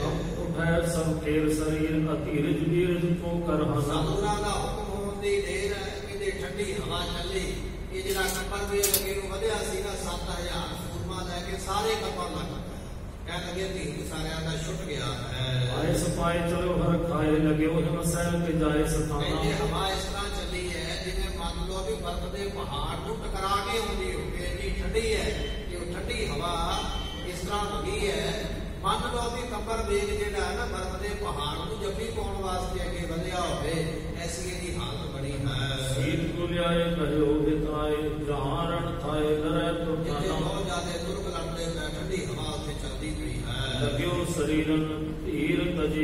उठै सब खेर शरीर अधीरज वीरज को कर हना।
ਸਤਿਗੁਰਾਂ ਦਾ ਹੁਕਮ ਹੋਣ ਦੀ ਢੇਰ ਹੈ, ਇਹਦੇ ਠੰਡੀ ਹਵਾ ਚੱਲੀ। ਇਹ ਜਿਹੜਾ ਕੰਬਰ ਵੀ ਅੱਗੇ ਨੂੰ ਵਧਿਆ ਸੀਗਾ, ਸੱਤ ਹਜ਼ਾਰ ਸੂਰਮਾ ਲੈ ਕੇ ਸਾਰੇ ਕੰਬਰ ਲੱਗ ਪਏ। ਕਹਿਣ ਲੱਗੇ ਧੀਰ ਸਾਰਿਆਂ ਦਾ ਛੁੱਟ ਗਿਆ ਹੈ।
आए सपाए चलो हर खाए लगे हिम सैल के जाए
ਕਹਿੰਦੇ
सताना।
ਹਵਾ ਇਸ ਤਰ੍ਹਾਂ ਚੱਲੀ ਹੈ ਜਿਵੇਂ ਮੰਨ ਲਓ ਵੀ ਬਰਫ਼ ਦੇ ਪਹਾੜ ਨੂੰ ਟਕਰਾ ਕੇ ਆਉਂਦੀ ਹੋਵੇ, ਇੰਨੀ ਠੰਡੀ ਹੈ ਕਿ ਉਹ ਠੰਡੀ ਹਵਾ ਇਸ ਤਰ੍ਹਾਂ ਵਗੀ ਹੈ। ਮੰਨ ਲਓ ਵੀ ਕੰਬਰ ਵੇਗ ਜਿਹੜਾ ਹੈ ਨਾ, ਬਰਫ਼ ਦੇ ਪਹਾੜ ਨੂੰ ਜੱਫੀ ਪਾਉਣ ਵਾਸਤੇ ਅੱਗੇ ਵਧਿਆ ਹੋਵੇ, ਐਸੀ ਇਹਦੀ ਹਾਲਤ ਬਣੀ ਹੈ।
सीत को लियाए कहो हिताए जहाँ रण थाए नरै तो
ਜਿੱਥੇ
ठाना।
ਬਹੁਤ ਜ਼ਿਆਦਾ ਦੁਰਗ ਲੜਦੇ ਪਏ, ਠੰਡੀ ਹਵਾ ਉੱਥੇ ਚੱਲਦੀ ਪਈ ਹੈ।
लग्यो शरीरन धीर तजी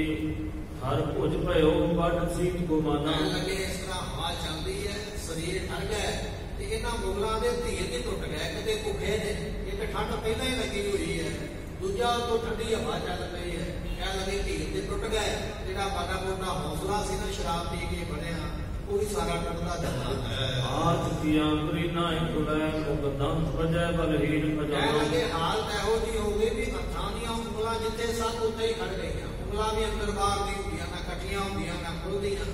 हर भुज भयो बड़ सीत को माना।
ਕਹਿਣ ਲੱਗੇ ਇਸ ਤਰ੍ਹਾਂ ਹਵਾ ਚੱਲਦੀ ਹੈ, ਸਰੀਰ ਠਰ ਗਿਆ ਤੇ ਇਹਨਾਂ ਮੁਗਲਾਂ ਦੇ ਧੀਰ ਦੇ ਟੁੱਟ ਗਏ। ਕਿਤੇ ਭੁੱਖੇ ਨੇ, ਇੱਕ ਠੰਡ ਪਹਿਲਾਂ ਹੀ ਲੱਗੀ ਹੋਈ ਹੈ, ਦੂਜਾ ਤੋਂ ਠੰਡੀ ਹਵਾ ਚੱਲ ਪਈ ਹੈ। ਕਹਿਣ ਲੱਗੇ ਧੀਰ ਦੇ ਟੁੱਟ ਗਏ, ਜਿਹੜਾ ਮਾੜਾ ਮੋਟਾ ਹੌਸਲਾ ਸੀ ਨਾ ਸ਼ਰਾਬ ਪੀ ਕੇ ਬਣਿਆ, ਉਹ ਵੀ ਸਾਰਾ ਟੁੱਟਦਾ ਜਾਂਦਾ ਹੈ।
हाथ किया करीना खुलै मुख दंत बजै बलहीन
ਕਹਿਣ
बजाना।
ਲੱਗੇ ਹਾਲਤ ਇਹੋ ਜਿਹੀ ਹੋ ਗਈ ਵੀ ਹੱਥਾਂ ਦੀਆਂ ਉਂਗਲਾਂ ਜਿੱਥੇ ਸਨ ਉੱਥੇ ਹੀ ਖੜ ਗਈਆਂ। ਉਂਗਲਾਂ ਵੀ ਅੰਦਰ ਬਾਹਰ ਨਹੀਂ ਹੁੰਦੀਆਂ, ਨਾ ਇਕੱਠੀਆਂ ਹੁੰਦੀਆਂ ਨਾ ਖੁੱਲਦੀਆਂ।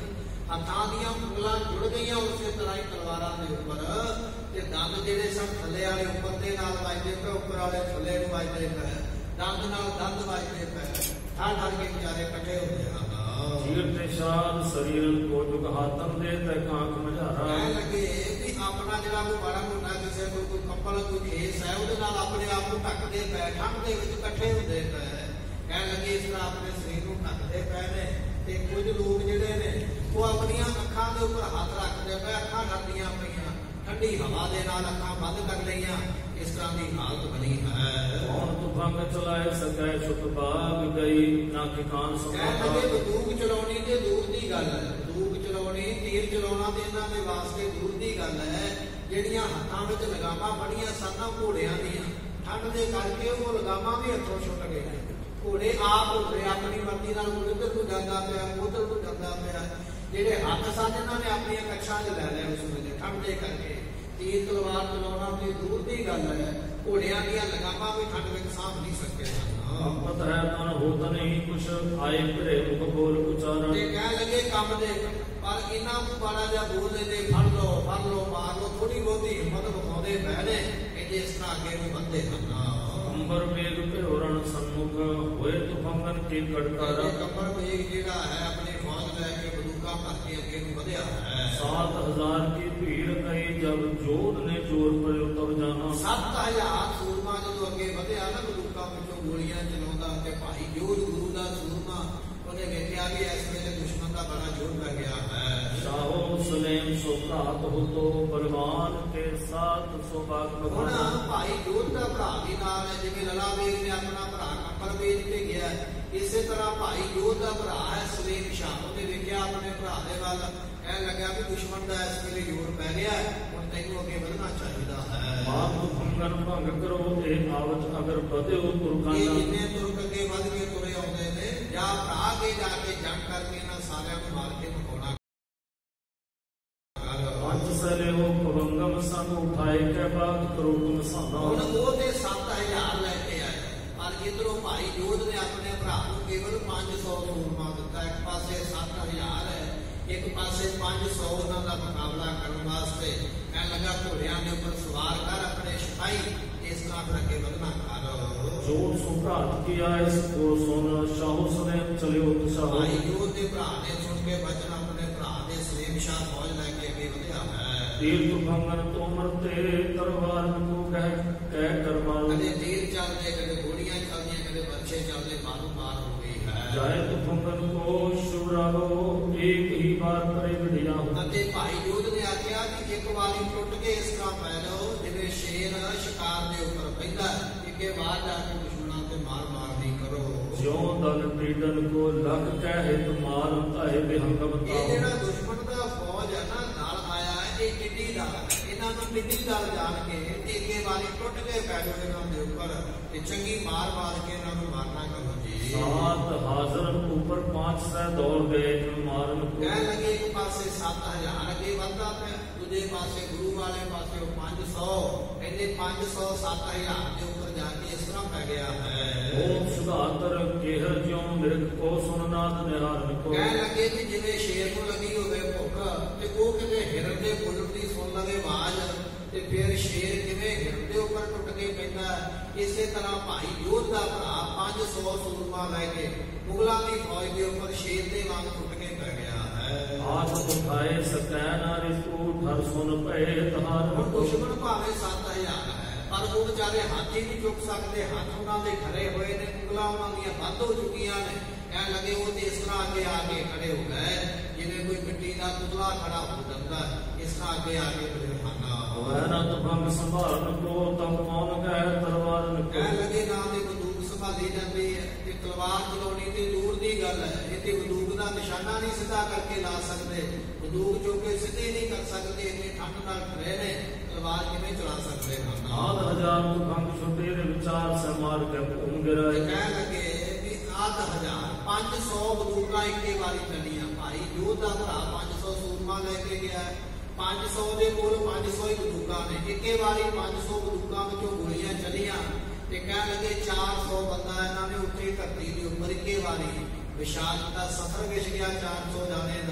ਹੱਥਾਂ ਦੀਆਂ ਉਂਗਲਾਂ ਜੁੜ ਗਈਆਂ ਉਸੇ ਤਰ੍ਹਾਂ ਹੀ ਤਲਵਾਰਾਂ ਦੇ ਉੱਪਰ, ਤੇ ਦੰਦ ਜਿਹੜੇ ਸਨ ਥੱਲੇ ਵਾਲੇ ਉੱਪਰ ਦੇ ਨਾਲ ਵੱਜਦੇ ਪਏ, ਉੱਪਰ ਵਾਲੇ ਥੱਲੇ ਨੂੰ ਵੱਜਦੇ ਪਏ, ਦੰਦ ਨਾਲ ਦੰਦ ਵੱਜਦੇ ਪਏ, ਠਾਠ ਠਾਠ ਕੇ ਵਿਚਾਰੇ ਇਕੱਠੇ ਹੁੰਦੇ ਹਨ।
ਜੀਰ ਤੇ ਸ਼ਾਦ ਸਰੀਰਨ ਕੋ ਜੁਗ ਹਾਤਮ ਦੇ ਤੇ ਕਾਂਕ ਮਝਾਰਾ।
ਕਹਿ ਲੱਗੇ ਵੀ ਆਪਣਾ ਜਿਹੜਾ ਕੋਈ ਮਾੜਾ ਮੋਟਾ ਕਿਸੇ ਕੋਲ ਕੋਈ ਕੰਬਲ ਕੋਈ ਖੇਸ ਹੈ ਉਹਦੇ ਨਾਲ ਆਪਣੇ ਆਪ ਨੂੰ ਢੱਕਦੇ ਪਏ, ਠੰਡ ਦੇ ਵਿੱਚ ਇਕੱਠੇ ਹੁੰਦੇ ਪਏ। ਕਹਿ ਲੱਗੇ ਇਸ ਤਰ੍ਹਾਂ ਆਪਣੇ ਸਰੀਰ ਨੂੰ ਢੱਕਦੇ ਪਏ ਨੇ, ਤੇ ਕੁਝ ਲੋਕ ਜਿਹੜੇ ਨੇ ਉਹ ਆਪਣੀਆਂ ਅੱਖਾਂ ਦੇ ਉੱਪਰ ਹੱਥ ਰੱਖਦੇ ਪਏ, ਅੱਖਾਂ ਠੰਡੀਆਂ ਪਈਆਂ, ਠੰਡੀ ਹਵਾ ਦੇ ਨਾਲ ਅੱਖਾਂ ਬੰਦ ਕਰ ਲਈਆਂ। ਇਸ ਤਰ੍ਹਾਂ ਦੀ ਹਾਲਤ ਬਣੀ ਹੈ।
ਕੌਣ ਤੁਫੰਗ ਚਲਾਏ ਸਕੈ ਛੁਟ ਬਾਗ ਗਈ ਨਾ ਕਿਕਾਨ
ਕਹਿ ਲੱਗੇ ਬੰਦੂਕ ਚਲਾਉਣੀ ਤੇ ਦੂਰ ਦੀ ਗੱਲ ਹੈ, ਬੰਦੂਕ ਚਲਾਉਣੀ ਤੀਰ ਚਲਾਉਣਾ ਤੇ ਇਹਨਾਂ ਦੇ ਵਾਸਤੇ ਦੂਰ ਦੀ ਗੱਲ ਹੈ। ਜਿਹੜੀਆਂ ਹੱਥਾਂ ਵਿੱਚ ਲਗਾਮਾਂ ਫੜੀਆਂ ਸਨ ਘੋੜਿਆਂ ਦੀਆਂ, ਠੰਡ ਦੇ ਕਰਕੇ ਉਹ ਲਗਾਮਾਂ ਵੀ ਹੱਥੋਂ ਛੁੱਟ ਗਈਆਂ। ਘੋੜੇ ਆਪ ਉੱਤੇ ਆਪਣੀ ਮਰਜ਼ੀ ਨਾਲ ਉਧਰ ਨੂੰ ਜਾਂਦਾ ਪਿਆ, ਉਧਰ ਨੂੰ ਜਾਂਦਾ ਪਿਆ। ਜਿਹੜੇ ਹੱਥ ਸਨ ਇਹਨਾਂ ਨੇ ਆਪਣੀਆਂ ਕੱਛਾਂ 'ਚ ਲੈ ਲਿਆ ਉਸ ਵੇਲੇ ਠੰਡ ਦੇ ਕਰਕੇ। ਤੀਰ ਤਲਵਾਰ ਚਲਾਉਣਾ ਤੇ ਦੂਰ ਦੀ ਗੱਲ ਹੈ, ਘੋੜਿਆਂ ਦੀਆਂ ਲਗਾਮਾਂ ਵੀ ਠੰਡ ਵਿੱਚ ਸਾਂਭ ਨਹੀਂ ਸਕਦੇ ਸਨ।
ਪਤ ਹੈ ਮਨ ਹੋਤ ਨਹੀਂ ਕੁਛ ਆਏ ਘਰੇ ਮੁਖ ਬੋਲ ਉਚਾਰਨ।
ਤੇ ਕਹਿ ਲੱਗੇ ਕੰਮ ਦੇ, ਪਰ ਇਹਨਾਂ ਨੂੰ ਬਾੜਾ ਜਿਹਾ ਬੋਲਦੇ ਨੇ, ਫੜ ਲਓ ਫੜ ਲਓ ਮਾਰ ਲਓ, ਥੋੜੀ ਬਹੁਤੀ ਹਿੰਮਤ ਵਿਖਾਉਂਦੇ ਪਏ ਨੇ, ਕਹਿੰਦੇ ਇਸ ਤਰ੍ਹਾਂ ਅੱਗੇ ਨੂੰ ਵੱਧਦੇ ਹਨ।
ਅੰਬਰ ਮੇਘ ਭਿਓਰਨ ਸਨਮੁਖ ਹੋਏ ਤੁਫੰਗਨ ਕੀ ਕੜਕਾਰਾ।
ਕੰਬਰ ਮੇਘ ਜਿਹੜਾ ਹੈ ਆਪਣੀ ਫੌਜ ਲੈ ਕੇ ਬੰਦੂਕਾਂ ਭਰ ਕੇ ਅੱਗੇ ਨੂੰ ਵਧਿਆ ਹੈ।
सात हजार की भीड़ कई जब जोर ने जोर पर तब जाना।
सत्त हजार सूरमा जो अगे ਵਧਿਆ ਨਾ ਬੰਦੂਕਾਂ ਵਿੱਚੋਂ ਗੋਲੀਆਂ ਚਲਾਉਂਦਾ, ਤੇ ਭਾਈ ਜੋਧ ਗੁਰੂ ਦਾ ਸੂਰਮਾ ਉਹਨੇ ਵੇਖਿਆ ਵੀ ਇਸ ਵੇਲੇ ਦੁਸ਼ਮਣ ਦਾ ਬੜਾ ਜ਼ੋਰ ਪੈ ਗਿਆ ਹੈ।
शाहो सलेम सो घात हो तो बलवान के साथ सो बाग
ਹੁਣ ਭਾਈ ਜੋਧ ਦਾ ਭਰਾ ਵੀ ਨਾਲ ਹੈ, ਜਿਵੇਂ ਲਲਾ ਵੇਗ ਨੇ ਆਪਣਾ ਭਰਾ ਕੰਬਰ ਵੇਚ ਕੇ ਗਿਆ, ਇਸੇ ਤਰ੍ਹਾਂ ਭਾਈ ਜੋਧ ਦਾ ਭਰਾ ਹੈ ਸਲੀਮ ਸ਼ਾਹ। ਉਹਨੇ ਵੇਖਿਆ ਆਪਣੇ ਭਰਾ ਦੇ ਵੱਲ, ਕਹਿਣ ਲੱਗਾ ਵੀ ਦੁਸ਼ਮਣ ਦਾ ਇਸ ਵੇਲੇ ਜ਼ੋਰ ਪੈ ਗਿਆ, ਹੁਣ ਤੈਨੂੰ ਅੱਗੇ ਵਧਣਾ ਚਾਹੀਦਾ ਹੈ।
आप तुफंगन भंग करो ए आवत अगर बदे हो
ਇਹ
तुरकाना।
ਜਿੰਨੇ ਤੁਰਕ ਅੱਗੇ ਵੱਧ ਕੇ ਤੁਰੇ ਆਉਂਦੇ ਨੇ, ਜਾਂ ਭਰਾ ਕੇ ਜਾ ਕੇ ਜੰਗ ਕਰਕੇ ਇਹਨਾਂ ਸਾਰਿਆਂ ਨੂੰ ਮਾਰ ਕੇ ਮਕਾਉਣਾ।
पंच सले हो पवंगम संग उठाए के बाद करो तुम साना।
ਹੁਣ ਉਹ ਤੇ ਸੱਤ ਹਜ਼ਾਰ ਲੈ ਕੇ ਆਏ, ਪਰ ਇੱਧਰੋਂ ਭਾਈ ਜੋਧ ਨੇ ਆਪਣੇ ਭਰਾ ਨੂੰ ਕੇਵਲ ਪੰਜ ਸੌ ਸੂਰਮਾ ਦਿੱਤਾ। ਇੱਕ ਪਾਸੇ ਸੱਤ ਹਜ਼ਾਰ ਹੈ, ਇੱਕ ਪਾਸੇ ਪੰਜ ਸੌ ਉਹਨਾਂ ਦਾ ਮੁਕਾਬਲਾ ਕਰਨ ਵਾਸਤੇ। ਕਹਿਣ ਲੱਗਾ ਘੋੜਿਆਂ ਦੇ ਉੱਪਰ ਸਵਾਰ ਕਰ ਆਪਣੇ ਸਿਪਾਹੀ, ਇਸ ਤਰ੍ਹਾਂ ਫਿਰ ਅੱਗੇ ਵਧਣਾ ਕਰ।
जोर सो घात किया इसको सुन शाहो सलेम चले हो तुसाहो।
ਭਾਈ ਜੋਧ ਦੇ ਭਰਾ ਨੇ ਸੁਣ ਕੇ ਬਚਨ ਆਪਣੇ ਭਰਾ ਦੇ ਸਲੀਮ ਸ਼ਾਹ ਫੌਜ ਲੈ ਕੇ ਅੱਗੇ ਵਧਿਆ ਹੈ।
तीर तुफंगन तो मरते तलवार को कह कह कर मारो।
ਕਦੇ ਤੀਰ ਚੱਲਦੇ, ਕਦੇ ਗੋਲੀਆਂ ਚੱਲਦੀਆਂ, ਕਦੇ ਬਰਛੇ ਚੱਲਦੇ, ਮਾਰੂ ਮਾਰ ਹੋ ਗਈ ਹੈ।
जाए तुफंगन को शुराहो एक ही बार करे बढ़िया हो।
ਅਤੇ ਭਾਈ ਜੋਧ ਨੇ ਆਖਿਆ ਕਿ ਇੱਕ ਵਾਰੀ ਟੁੱਟ ਕੇ ਇਸ ਤਰ੍ਹਾਂ ਪੈ ਜਾਓ ਜਿਵੇਂ ਸ਼ੇਰ ਸ਼ਿਕਾਰ ਦੇ ਉੱਪਰ ਬੈਠਾ, ਇੱਕੇ ਬਾਹਰ ਜਾ ਕੇ ਦੁਸ਼ਮਣਾਂ ਤੇ ਮਾਰ ਮਾਰ ਨਹੀਂ ਕਰੋ।
ज्यों दल पीड़न को लग कहे तुमार ताहे बेहंगम
ਇਹ
ताओ।
ਜਿਹੜਾ ਦੁਸ਼ਮਣ ਦਾ ਫੌਜ ਹੈ ਨਾ ਨਾਲ ਆਇਆ ਹੈ, ਇਹ ਟਿੱਡੀ ਦਲ ਹੈ। ਇਹਨਾਂ ਨੂੰ ਟਿੱਡੀ ਦਲ ਜਾਣ ਕੇ ਇੱਕੇ ਵਾਰੀ ਟੁੱਟ ਕੇ ਪੈ ਜਾਓ ਇਹਨਾਂ ਦੇ ਉੱਪਰ, ਤੇ ਚੰਗੀ ਮਾਰ ਮਾਰ ਕੇ ਇਹਨਾਂ ਨੂੰ ਮਾਰਨਾ ਕਰੋ ਜੀ।
सात हाजर ऊपर पांच सौ दौड़ गए मारन को।
ਕਹਿ ਲੱਗੇ ਇੱਕ ਪਾਸੇ ਸੱਤ ਹਜ਼ਾਰ ਅੱਗੇ ਵੱਧਦਾ ਪਿਆ, ਦੂਜੇ ਪਾਸੇ ਗੁਰੂ ਵਾਲੇ ਪਾਸੇ ਉਹ ਪੰਜ ਸੌ, ਇਹਨੇ ਪੰਜ ਸੌ ਸੱਤ ਹਜ਼ਾਰ ਦੇ ਉੱਪਰ ਜਾ ਕੇ ਇਸ ਤਰ੍ਹਾਂ ਪੈ ਗਿਆ ਹੈ।
ओम सुधातर केहर ज्यों मृग को सुननाद निहारन को।
ਕਹਿ ਲੱਗੇ ਕਿ ਜਿਵੇਂ ਸ਼ੇਰ ਨੂੰ ਲੱਗੀ ਹੋਵੇ ਭੁੱਖ, ਤੇ ਉਹ ਕਿਤੇ ਹਿਰਨ ਦੇ ਬੁੱਲ੍ਹ ਦੀ ਸੁਣ ਲਵੇ ਆਵਾਜ਼, ਤੇ ਫਿਰ ਸ਼ੇਰ ਕਿਵੇਂ ਹਿਰਨ ਦੇ ਉੱਪਰ ਟੁੱਟ ਕੇ ਪੈਂਦਾ। ਇਸੇ ਤਰ੍ਹਾਂ ਭਾਈ ਜੋਧ ਦਾ ਭਰਾ ਪੰਜ ਸੌ ਸੂਰਮਾ ਲੈ ਕੇ ਮੁਗਲਾਂ ਦੀ ਫੌਜ ਦੇ ਉੱਪਰ ਸ਼ੇਰ ਦੇ ਵਾਂਗ ਟੁੱਟ ਕੇ ਪੈ ਗਿਆ ਹੈ।
हाथ उठाए सकै नारी को ठर सुन पे तहार
ਹੁਣ
को।
ਦੁਸ਼ਮਣ ਭਾਵੇਂ ਸੱਤ ਹਜ਼ਾਰ ਹੈ, ਪਰ ਉਹ ਵਿਚਾਰੇ ਹੱਥ ਹੀ ਨਹੀਂ ਚੁੱਕ ਸਕਦੇ, ਹੱਥ ਉਹਨਾਂ ਦੇ ਖੜੇ ਹੋਏ ਨੇ, ਉਂਗਲਾਂ ਉਹਨਾਂ ਦੀਆਂ ਬੰਦ ਹੋ ਚੁੱਕੀਆਂ ਨੇ। ਕਹਿਣ ਲੱਗੇ ਉਹ ਤੇ ਇਸ ਤਰ੍ਹਾਂ ਅੱਗੇ ਆ ਕੇ ਖੜੇ ਹੋ ਗਏ ਜਿਵੇਂ ਕੋਈ ਮਿੱਟੀ ਦਾ ਪੁਤਲਾ ਖੜਾ ਹੋ ਜਾਂਦਾ, ਇਸ ਤਰ੍ਹਾਂ ਅੱਗੇ ਆ ਕੇ ਖੜੇ ਹਨ।
वैना तुफंग संभारन को तब कौन कहे तलवारन को।
ਕਹਿਣ ਲੱਗੇ ਨਾ ਤੇ ਬੰਦੂਕ ਸੰਭਾਲੀ ਜਾਂਦੀ ਹੈ, ਤੇ ਤਲਵਾਰ ਚਲਾਉਣੀ ਤੇ ਦੂਰ ਦੀ ਗੱਲ ਹੈ। ਇਹ ਤੇ ਬੰਦੂਕ ਦਾ ਨਿਸ਼ਾਨਾ ਨਹੀਂ ਸਿੱਧਾ ਕਰਕੇ ਲਾ ਸਕਦੇ, ਬੰਦੂਕ ਚੁੱਕ ਕੇ ਸਿੱਧੀ ਨਹੀਂ ਕਰ ਸਕਦੇ, ਇੰਨੇ ਠੰਡ ਨਾਲ ਖੜੇ ਨੇ, ਤਲਵਾਰ ਕਿਵੇਂ ਚਲਾ ਸਕਦੇ ਹਨ।
आध हजार तुफंग छुटे विचार से मार के घूम
ਤੇ
गिराए।
ਕਹਿਣ ਲੱਗੇ ਵੀ ਆਧ ਹਜ਼ਾਰ ਪੰਜ ਸੌ ਬੰਦੂਕਾਂ ਇੱਕੇ ਵਾਰੀ ਚੱਲੀਆਂ। ਭਾਈ ਜੋਧ ਦਾ ਭਰਾ ਪੰਜ ਸੌ ਸੂਰਮਾ ਲੈ ਕੇ ਗਿਆ, ਪੰਜ ਸੌ ਦੇ ਕੋਲ ਪੰਜ ਸੌ ਹੀ ਬੰਦੂਕਾਂ ਨੇ, ਇੱਕੇ ਵਾਰੀ ਪੰਜ ਸੌ ਬੰਦੂਕਾਂ ਵਿੱਚੋਂ ਗੋਲੀਆਂ ਚੱਲੀਆਂ। ਤੇ ਕਹਿਣ ਲੱਗੇ ਚਾਰ ਸੌ ਬੰਦਾ ਇਹਨਾਂ ਨੇ ਉੱਤੇ ਧਰਤੀ ਦੇ ਉੱਪਰ ਇੱਕੇ ਵਾਰੀ ਵਿਸ਼ਾਲ ਦਾ ਸਫ਼ਰ ਵਿਛ ਗਿਆ ਚਾਰ ਸੌ ਜਾਣੇ ਦਾ।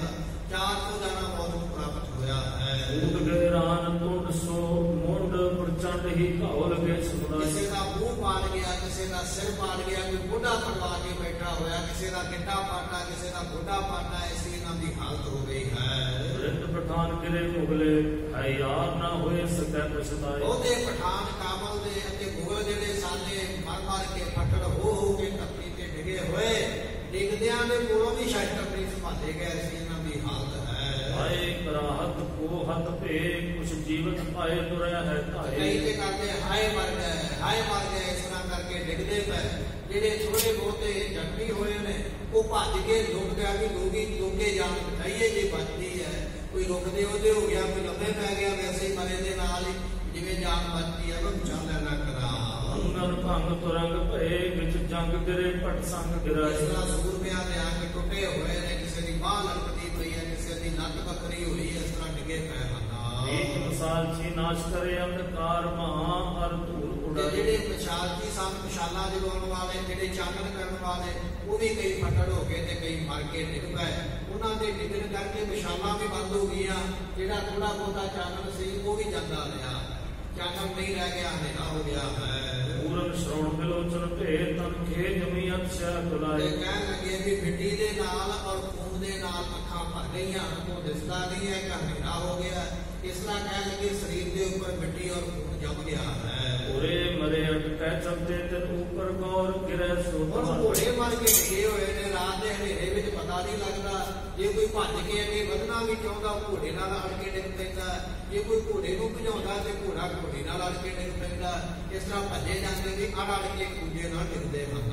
ਚਾਰ ਸੌ ਜਣਾ ਫੌਜ ਨੂੰ ਪ੍ਰਾਪਤ ਹੋਇਆ ਹੈ।
ਊਟ ਗਏ ਰਾਨ ਤੁੰਡ ਸੋ ਮੁੰਡ ਪ੍ਰਚੰਡ ਹੀ ਘਾਉ ਲਗੇ ਸੁਣਾਈ।
ਕਿਸੇ ਦਾ ਮੂੰਹ ਪਾੜ ਗਿਆ, ਕਿਸੇ ਦਾ ਸਿਰ ਪਾੜ ਗਿਆ, ਕੋਈ ਮੋਢਾ ਫੜਵਾ ਕੇ ਬੈਠਾ ਹੋਇਆ, ਕਿਸੇ ਦਾ ਗਿੱਟਾ ਪਾਟਾ, ਕਿਸੇ ਦਾ ਗੋਡਾ ਪਾਟਾ, ਐਸੀ ਇਹਨਾਂ ਦੀ ਹਾਲਤ ਹੋ ਗਈ ਹੈ।
ਰਿੰਦ ਪਠਾਨ ਕਿਲੇ ਮੁਗਲੇ ਹੈ ਯਾਰ ਨਾ ਹੋਏ ਸਕੈ ਪਛਤਾਏ।
ਉਹਦੇ ਪਠਾਨ ਕਾਬਲ ਦੇ ਅਤੇ ਮੁਗਲ ਜਿਹੜੇ ਸਾਲੇ ਮਰ ਮਰ ਕੇ ਫੱਟੜ ਹੋ ਹੋ ਕੇ ਧਰਤੀ ਤੇ ਡਿੱਗੇ ਹੋਏ, ਡਿੱਗਦਿਆਂ ਦੇ ਕੋਲੋਂ ਵੀ ਸ਼ਸਤਰ ਨਹੀਂ ਸੰਭਾਲੇ ਗਏ, ਐਸੀ ਇਹਨਾਂ ਦੀ ਹਾਲਤ ਹੈ।
ਹਾਏ ਕਰਾਹਤ ਕੋ ਹੱਥ ਭੇ ਕੁਛ ਜੀਵਤ ਪਾਏ ਤੁਰਿਆ ਹੈ ਧਾਏ।
ਕਈ ਤੇ ਕਰਦੇ ਹਾਏ ਮਰ ਗਏ, ਹਾਏ ਮਰ ਗਏ, ਇਸ ਤਰ੍ਹਾਂ ਕਰਕੇ ਡਿੱਗਦੇ ਪਏ। ਜਿਹੜੇ ਥੋੜੇ ਬਹੁਤੇ ਜ਼ਖਮੀ ਹੋਏ ਨੇ ਉਹ ਭੱਜ ਕੇ ਲੁਕ ਗਿਆ ਵੀ ਲੋਕੀ ਲੋਕੇ ਜਾਨ ਬਚਾਈਏ ਜੇ ਬਚਦੀ ਹੈ। ਕੋਈ ਰੁਕਦੇ ਉਹਦੇ ਹੋ ਗਿਆ, ਕੋਈ ਲੰਮੇ ਪੈ ਗਿਆ, ਵੈਸੇ ਹੀ ਮਰੇ ਦੇ ਨਾਲ ਹੀ ਜਿਵੇਂ ਜਾਨ ਬਚਦੀ ਹੈ। ਉਹ ਚੱਲ ਨਾ ਕਰਾ
ਅੰਗਨ ਭੰਗ ਤੁਰੰਗ ਭਏ ਵਿੱਚ ਜੰਗ ਗਿਰੇ ਪਟ ਸੰਗ ਗਿਰਾਏ।
ਇਸ ਤਰ੍ਹਾਂ ਸੂਰਮਿਆਂ ਦੇ ਅੰਗ ਟੁੱਟੇ ਹੋਏ ਨੇ, ਕਿਸੇ ਦੀ ਬਾਂਹ ਲਟਕਦੀ ਪਈ ਹੈ, ਕਿਸੇ ਦੀ ਲੱਤ ਬੱਕਰੀ ਹੋਈ ਹੈ, ਇਸ ਤਰ੍ਹਾਂ ਡਿੱਗੇ ਪਏ ਹਨ।
ਇੱਕ ਮਿਸਾਲ ਛੀ ਨਾਸ਼ ਕਰੇ ਅੰਧਕਾਰ ਮਹਾ ਅਰ ਧੂਲ ਉਡਾਏ।
ਜਿਹੜੇ ਮਸ਼ਾਲਤੀ ਸਨ, ਮਸ਼ਾਲਾਂ ਜਗਾਉਣ ਵਾਲੇ, ਜਿਹੜੇ ਚਾਨਣ ਕਰਨ ਵਾਲੇ, ਉਹ ਵੀ ਕਈ ਫੱਟੜ ਹੋ ਗਏ ਤੇ ਕਈ ਮਰ ਕੇ ਡਿੱਗ ਪਏ। ਉਹਨਾਂ ਦੇ ਡਿੱਗਣ ਕਰਕੇ ਮਸ਼ਾਲਾਂ ਵੀ ਬੰਦ ਹੋ ਗਈਆਂ। ਜਿਹੜਾ ਥੋੜਾ ਬਹੁਤਾ ਚਾਨਣ ਸੀ ਉਹ ਵੀ ਜਾਂਦਾ ਰਿਹਾ, ਚਾਨਣ ਨਹੀਂ ਰਹਿ ਗਿਆ, ਹਨੇਰਾ ਹੋ ਗਿਆ ਹੈ।
ਪੂਰਨ ਸ਼ਰਵਣ ਬਿਲੋਚਨ ਭੇ ਤਨ ਖੇ ਜਮੀ ਅਛਾ ਕੁਲਾਏ।
ਕਹਿਣ ਲੱਗੇ ਵੀ ਮਿੱਟੀ ਦੇ ਨਾਲ ਔਰ ਖੂਨ ਦੇ ਨਾਲ ਅੱਖਾਂ ਭਰ ਗਈਆਂ, ਉਹ ਦਿਸਦਾ ਨਹੀਂ ਹੈ ਕਿ ਹਨੇਰਾ ਹੋ ਗਿਆ। ਇਸ ਤਰ੍ਹਾਂ ਕਹਿਣ ਲੱਗੇ ਸਰੀਰ ਦੇ ਉੱਪਰ ਮਿੱਟੀ ਔਰ ਖੂਨ ਜਮ ਗਿਆ ਹੈ।
ਉਰੇ ਮਰੇ ਅਟਕੈ ਚਲਦੇ ਤੇ ਉੱਪਰ ਗੌਰ ਗਿਰੇ ਸੋ।
ਹੁਣ ਘੋੜੇ ਮਰ ਕੇ ਡਿੱਗੇ ਹੋਏ ਨੇ, ਰਾਤ ਦੇ ਹਨੇਰੇ ਵਿੱਚ ਪਤਾ ਨਹੀਂ ਲੱਗਦਾ। ਜੇ ਕੋਈ ਭੱਜ ਕੇ ਅੱਗੇ ਵਧਣਾ ਵੀ ਚਾਹੁੰਦਾ ਉਹ ਘੋੜੇ ਨਾਲ ਅੜ ਕੇ ਡਿੱਗ ਪੈਂਦਾ। ਜੇ ਕੋਈ ਘੋੜੇ ਨੂੰ ਭਜਾਉਂਦਾ ਤੇ ਘੋੜਾ ਘੋੜੇ ਨਾਲ ਅੜ ਕੇ ਡਿੱਗ ਪੈਂਦਾ। ਇਸ ਤਰ੍ਹਾਂ ਭੱਜੇ ਜਾਂਦੇ ਵੀ ਅੜ ਅੜ ਕੇ ਇੱਕ ਦੂਜੇ ਨਾਲ ਡਿੱਗਦੇ ਹਨ।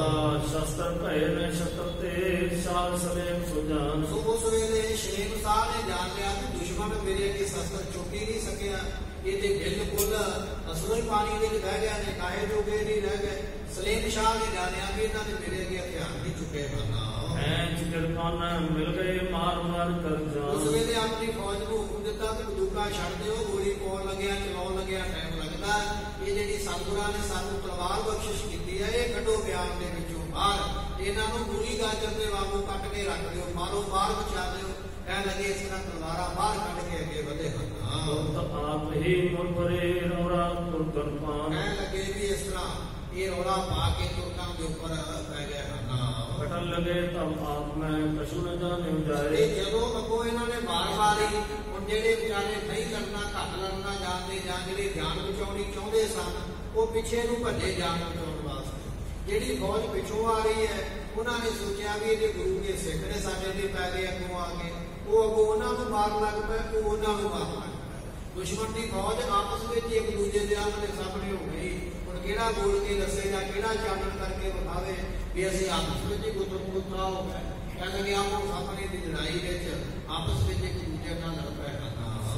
ਸ਼ਸਤਰ ਭਏ ਨੇ ਸ਼ਸਤਰ ਤੇ ਸਾਲ ਸਲੇਮ ਸੁਜਾਨ।
ਸੋ ਉਸ ਵੇਲੇ ਸ਼ੇਮ ਸਾਹ ਨੇ ਜਾਣ ਲਿਆ ਕਿ ਦੁਸ਼ਮਣ ਮੇਰੇ ਅੱਗੇ ਸ਼ਸਤਰ ਚੁੱਕ ਹੀ ਨਹੀਂ ਸਕਿਆ। ਇਹ ਤੇ ਬਿਲਕੁਲ ਅਸਲੋਂ ਹੀ ਪਾਣੀ ਵਿੱਚ ਬਹਿ ਗਿਆ ਨੇ, ਕਾਹੇ ਜੋਗੇ ਨਹੀਂ ਰਹਿ ਗਏ। ਸਲੇਮ ਸ਼ਾਹ ਨੇ ਜਾਣਿਆ ਵੀ ਇਹਨਾਂ ਨੇ ਮੇਰੇ ਅੱਗੇ ਹਥਿਆਰ ਨਹੀਂ ਚੁੱਕੇ ਹਨ।
ਐਂ ਕਿਰਪਾਨ ਮਿਲ ਗਏ ਮਾਰ ਮਾਰ ਕਰ ਜਾਨ।
ਉਸ ਵੇਲੇ ਆਪਣੀ ਫੌਜ ਨੂੰ ਹੁਕਮ ਦਿੱਤਾ ਕਿ ਬੰਦੂਕਾਂ ਛੱਡ ਦਿਓ, ਗੋਲੀ ਪਾਉਣ ਲੱਗਿਆ, ਚਲਾਉਣ ਲੱਗਿਆ ਟਾਈਮ ਲੱਗਦਾ। ਇਹ ਜਿਹੜੀ ਸਤਿਗੁਰਾਂ ਨੇ ਸਾਨੂੰ ਤਲਵਾਰ ਬਖਸ਼ਿਸ਼ ਕੀਤੀ ਹੈ, ਇਹ ਕੱਢੋ ਬਿਆਨ ਦੇ ਵਿੱਚੋਂ ਬਾਹਰ। ਇਹਨਾਂ ਨੂੰ ਮੂਲੀ ਗਾਜਰ ਦੇ ਵਾਂਗੂ ਕੱਟ ਕੇ ਰੱਖ ਦਿਓ, ਮਾਰੋ ਬਾਹਰ ਬਚਾ ਦਿਓ। ਕਹਿਣ ਲੱਗੇ ਇਸ ਤਰ੍ਹਾਂ ਤਲਵਾਰਾਂ ਬਾਹਰ ਕੱਢ ਕੇ ਅੱਗੇ ਵਧੇ ਹਨ।
ਆਪ ਹੀ ਮੁਰਬਰੇ ਰੌਰਾ ਤੁਰਕਨ ਪਾਨ।
ਕਹਿਣ ਲੱਗੇ ਵੀ ਇਸ ਤਰ੍ਹਾਂ ਇਹ ਰੌਲਾ ਪਾ ਕੇ ਤੁਰਕਾਂ ਦੇ ਉੱਪਰ ਪੈ ਗਏ ਹਨ।
ਕਟਣ ਲਗੇ ਤਬ ਆਪ ਮੈਂ ਕਛੂ ਨ ਜਾਣੇ ਜਾਏ।
ਜਦੋਂ ਅੱਗੋਂ ਇਹਨਾਂ ਨੇ ਮਾਰ ਮਾਰੀ, ਹੁਣ ਜਿਹੜੇ ਵਿਚਾਰੇ ਨਹੀਂ ਲੜਨਾ, ਘੱਟ ਲੜਨਾ ਜਾਣਦੇ ਜਾਂ ਜਿਹੜੇ ਜਾਨ ਬਚਾਉਣੀ ਚਾਹੁੰਦੇ ਸਨ, ਉਹ ਪਿੱਛੇ ਨੂੰ ਭੱਜੇ ਜਾਨ ਬਚਾਉਣ ਵਾਸਤੇ। ਜਿਹੜੀ ਫੌਜ ਪਿੱਛੋਂ ਆ ਰਹੀ ਹੈ, ਉਹਨਾਂ ਨੇ ਸੋਚਿਆ ਵੀ ਇਹਦੇ ਗੁਰੂ ਦੇ ਸਿੱਖ ਨੇ ਸਾਡੇ ਤੇ ਪੈ ਗਏ ਅੱਗੋਂ ਆ ਕੇ। ਉਹ ਅੱਗੋਂ ਉਹਨਾਂ ਨੂੰ ਮਾਰਨ ਲੱਗ ਪਏ, ਉਹ ਉਹਨਾਂ ਨੂੰ ਮਾਰਨ ਲੱਗ ਪਏ। ਦੁਸ਼ਮਣ ਦੀ ਫੌਜ ਆਪਸ ਵਿੱਚ ਇੱਕ ਦੂਜੇ ਦੇ ਆਮਣੇ ਸਾਹਮਣੇ ਹੋ ਗਈ। ਹੁਣ ਕਿਹੜਾ ਬੋਲ ਕੇ ਦੱਸੇਗਾ, ਕਿਹੜਾ ਚਾਨਣ ਕਰਕੇ ਵਿਖਾਵੇ ਵੀ ਅਸੀਂ ਆਪਸ ਵਿੱਚ ਹੀ ਗੁੱਤਰ ਗੁੱਤਰਾ ਹੋ ਗਏ। ਕਹਿ ਲਗੇ ਆਪੋ ਸਾਹਮਣੇ ਦੀ ਲੜਾਈ ਵਿੱਚ ਆਪਸ ਵਿੱਚ ਇੱਕ ਦੂਜੇ ਨਾਲ ਲੜ ਪਏ ਹਨ।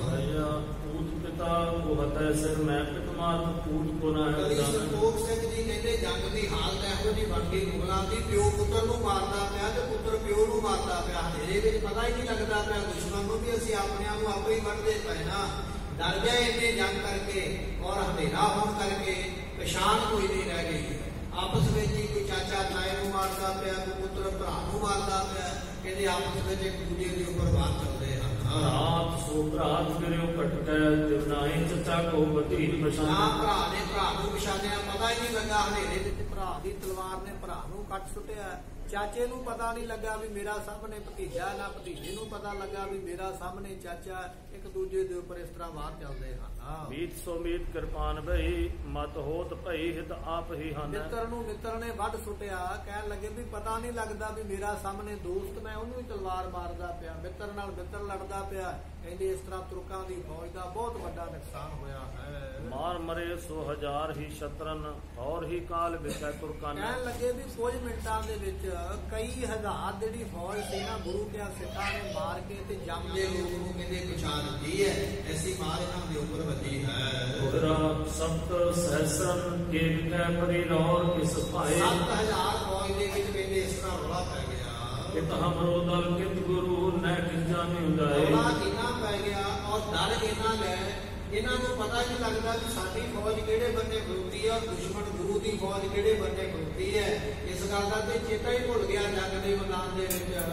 ਪੂਤ ਪਿਤਾ ਕੋ ਹਤੈ ਸਿਰ ਮੈਂ ਪਿਤ ਮਾਤ ਪੂਤ ਕੋ ਨਾ ਹੈ।
ਸੰਤੋਖ ਸਿੰਘ ਜੀ ਕਹਿੰਦੇ ਜੰਗ ਦੀ ਹਾਲਤ ਇਹੋ ਜਿਹੀ ਬਣ ਗਈ ਮੁਗਲਾਂ ਦੀ, ਪਿਓ ਪੁੱਤਰ ਨੂੰ ਮਾਰਦਾ ਪਿਆ ਤੇ ਪੁੱਤਰ ਪਿਓ ਨੂੰ ਮਾਰਦਾ ਪਿਆ। ਹਨੇਰੇ ਵਿੱਚ ਪਤਾ ਹੀ ਨਹੀਂ ਲੱਗਦਾ ਪਿਆ ਦੁਸ਼ਮਣ ਨੂੰ ਵੀ ਅਸੀਂ ਆਪਣਿਆਂ ਨੂੰ ਆਪੇ ਹੀ ਵੱਢਦੇ ਪਏ ਨਾ। ਡਰ ਗਏ ਇੰਨੇ ਜੰਗ ਕਰਕੇ ਔਰ ਹਨੇਰਾ ਹੋਣ ਕਰਕੇ ਪਛਾਣ ਕੋਈ ਨਹੀਂ ਰਹਿ ਗਈ। ਆਪਸ ਵਿੱਚ ਹੀ ਕੋਈ ਚਾਚਾ ਤਾਏ ਨੂੰ ਮਾਰਦਾ ਪਿਆ, ਕੋਈ ਪੁੱਤਰ ਭਰਾ ਨੂੰ ਮਾਰਦਾ ਪਿਆ। ਕਹਿੰਦੇ ਆਪਸ ਵਿੱਚ ਇੱਕ ਦੂਜੇ ਦੇ ਉੱਪਰ ਵਾਰ ਚੱਲਦੇ ਹਨ।
ਰਾਤ ਸੋ ਭਰਾਤ ਕਰਿਓ ਭਟਕੈ ਦਿਵਨਾਈ ਚਚਾ ਕੋ ਬਤੀਰ ਪਛਾਣ।
ਨਾ ਭਰਾ ਨੇ ਭਰਾ ਨੂੰ ਪਛਾਣਿਆ, ਪਤਾ ਹੀ ਨਹੀਂ ਲੱਗਾ। ਹਨੇਰੇ ਵਿੱਚ ਭਰਾ ਦੀ ਤਲਵਾਰ ਨੇ ਭਰਾ ਨੂੰ ਕੱਟ ਸੁੱਟਿਆ। ਚਾਚੇ ਨੂੰ ਪਤਾ ਨਹੀਂ ਲੱਗਾ ਵੀ ਮੇਰਾ ਸਾਹਮਣੇ ਭਤੀਜਾ, ਨਾ ਭਤੀਜੇ ਨੂੰ ਪਤਾ ਲੱਗਾ ਵੀ ਮੇਰਾ ਸਾਹਮਣੇ ਚਾਚਾ। ਇੱਕ ਦੂਜੇ ਦੇ ਉੱਪਰ ਇਸ ਤਰ੍ਹਾਂ ਵਾਰ ਚੱਲਦੇ ਹਨ।
ਮੀਤ ਸੋ ਮੀਤ ਕਿਰਪਾਨ ਭਈ ਮਤ ਹੋਤ ਭਈ ਹਿਤ ਆਪ ਹੀ ਹਨ।
ਮਿੱਤਰ ਨੂੰ ਮਿੱਤਰ ਨੇ ਵੱਢ ਸੁੱਟਿਆ। ਕਹਿਣ ਲੱਗੇ ਵੀ ਪਤਾ ਨਹੀਂ ਲੱਗਦਾ ਵੀ ਮੇਰਾ ਸਾਹਮਣੇ ਦੋਸਤ, ਮੈਂ ਉਹਨੂੰ ਹੀ ਤਲਵਾਰ ਮਾਰਦਾ ਪਿਆ, ਮਿੱਤਰ ਨਾਲ ਮਿੱਤਰ ਲੜਦਾ ਪਿਆ। ਕਹਿੰਦੇ ਇਸ ਤਰ੍ਹਾਂ ਤੁਰਕਾਂ ਦੀ ਫੌਜ ਦਾ ਬਹੁਤ ਵੱਡਾ ਨੁਕਸਾਨ ਹੋਇਆ ਹੈ।
ਮਾਰ ਮਰੇ ਸੋ ਹਜ਼ਾਰ ਹੀ ਸ਼ਤਰਨ ਔਰ ਹੀ ਕਾਲ ਵਿਖੈ ਤੁਰਕਾਂ।
ਕਹਿਣ ਲੱਗੇ ਵੀ ਕੁਝ ਮਿੰਟਾਂ ਦੇ ਵਿੱਚ ਕਈ ਹਜ਼ਾਰ ਜਿਹੜੀ ਫੌਜ ਸੀ ਨਾ ਗੁਰੂ ਕੇ ਸਿੱਖਾਂ ਨੇ ਮਾਰ ਕੇ ਤੇ ਜੰਮਦੇ ਲੋਕ ਨੂੰ ਕਹਿੰਦੇ ਪਛਾਣ ਦਿੱਤੀ ਹੈ। ਐਸੀ ਮਾਰ ਇਹਨਾਂ ਦੇ ਉੱਪਰ ਵੱਜੀ ਹੈ।
ਉਦਰਾ ਸਪਤ ਸਹਸਰਨ ਕੇ ਵਿਖੈ ਪਰੀ ਰੌਰ ਕਿਸ ਭਾਏ।
ਸੱਤ ਹਜ਼ਾਰ ਫੌਜ ਦੇ ਵਿੱਚ ਕਹਿੰਦੇ ਇਸ ਤਰ੍ਹਾਂ ਰੌਲਾ ਪੈ ਗਿਆ
ਕਿ ਤਹਮਰੋ ਦਲ ਕਿਤ ਗੁਰੂ ਨੈ ਕਿਸ ਜਾਣੇ ਉਦਾਏ।
ਰੌਲਾ ਇੰਨਾ ਪੈ ਗਿਆ ਔਰ ਡਰ ਇਹਨਾਂ ਲੈ, ਇਹਨਾਂ ਨੂੰ ਪਤਾ ਨਹੀਂ ਲੱਗਦਾ ਕਿ ਸਾਡੀ ਫੌਜ ਕਿਹੜੇ ਬੰਨੇ ਖਲੋਤੀ ਹੈ, ਦੁਸ਼ਮਣ ਗੁਰੂ ਦੀ ਫੌਜ ਕਿਹੜੇ ਬੰਨੇ ਖਲੋਤੀ ਹੈ। ਇਸ ਗੱਲ ਦਾ ਤੇ ਚੇਤਾ ਹੀ ਭੁੱਲ ਗਿਆ ਜੰਗ ਦੇ ਮੈਦਾਨ ਦੇ ਵਿੱਚ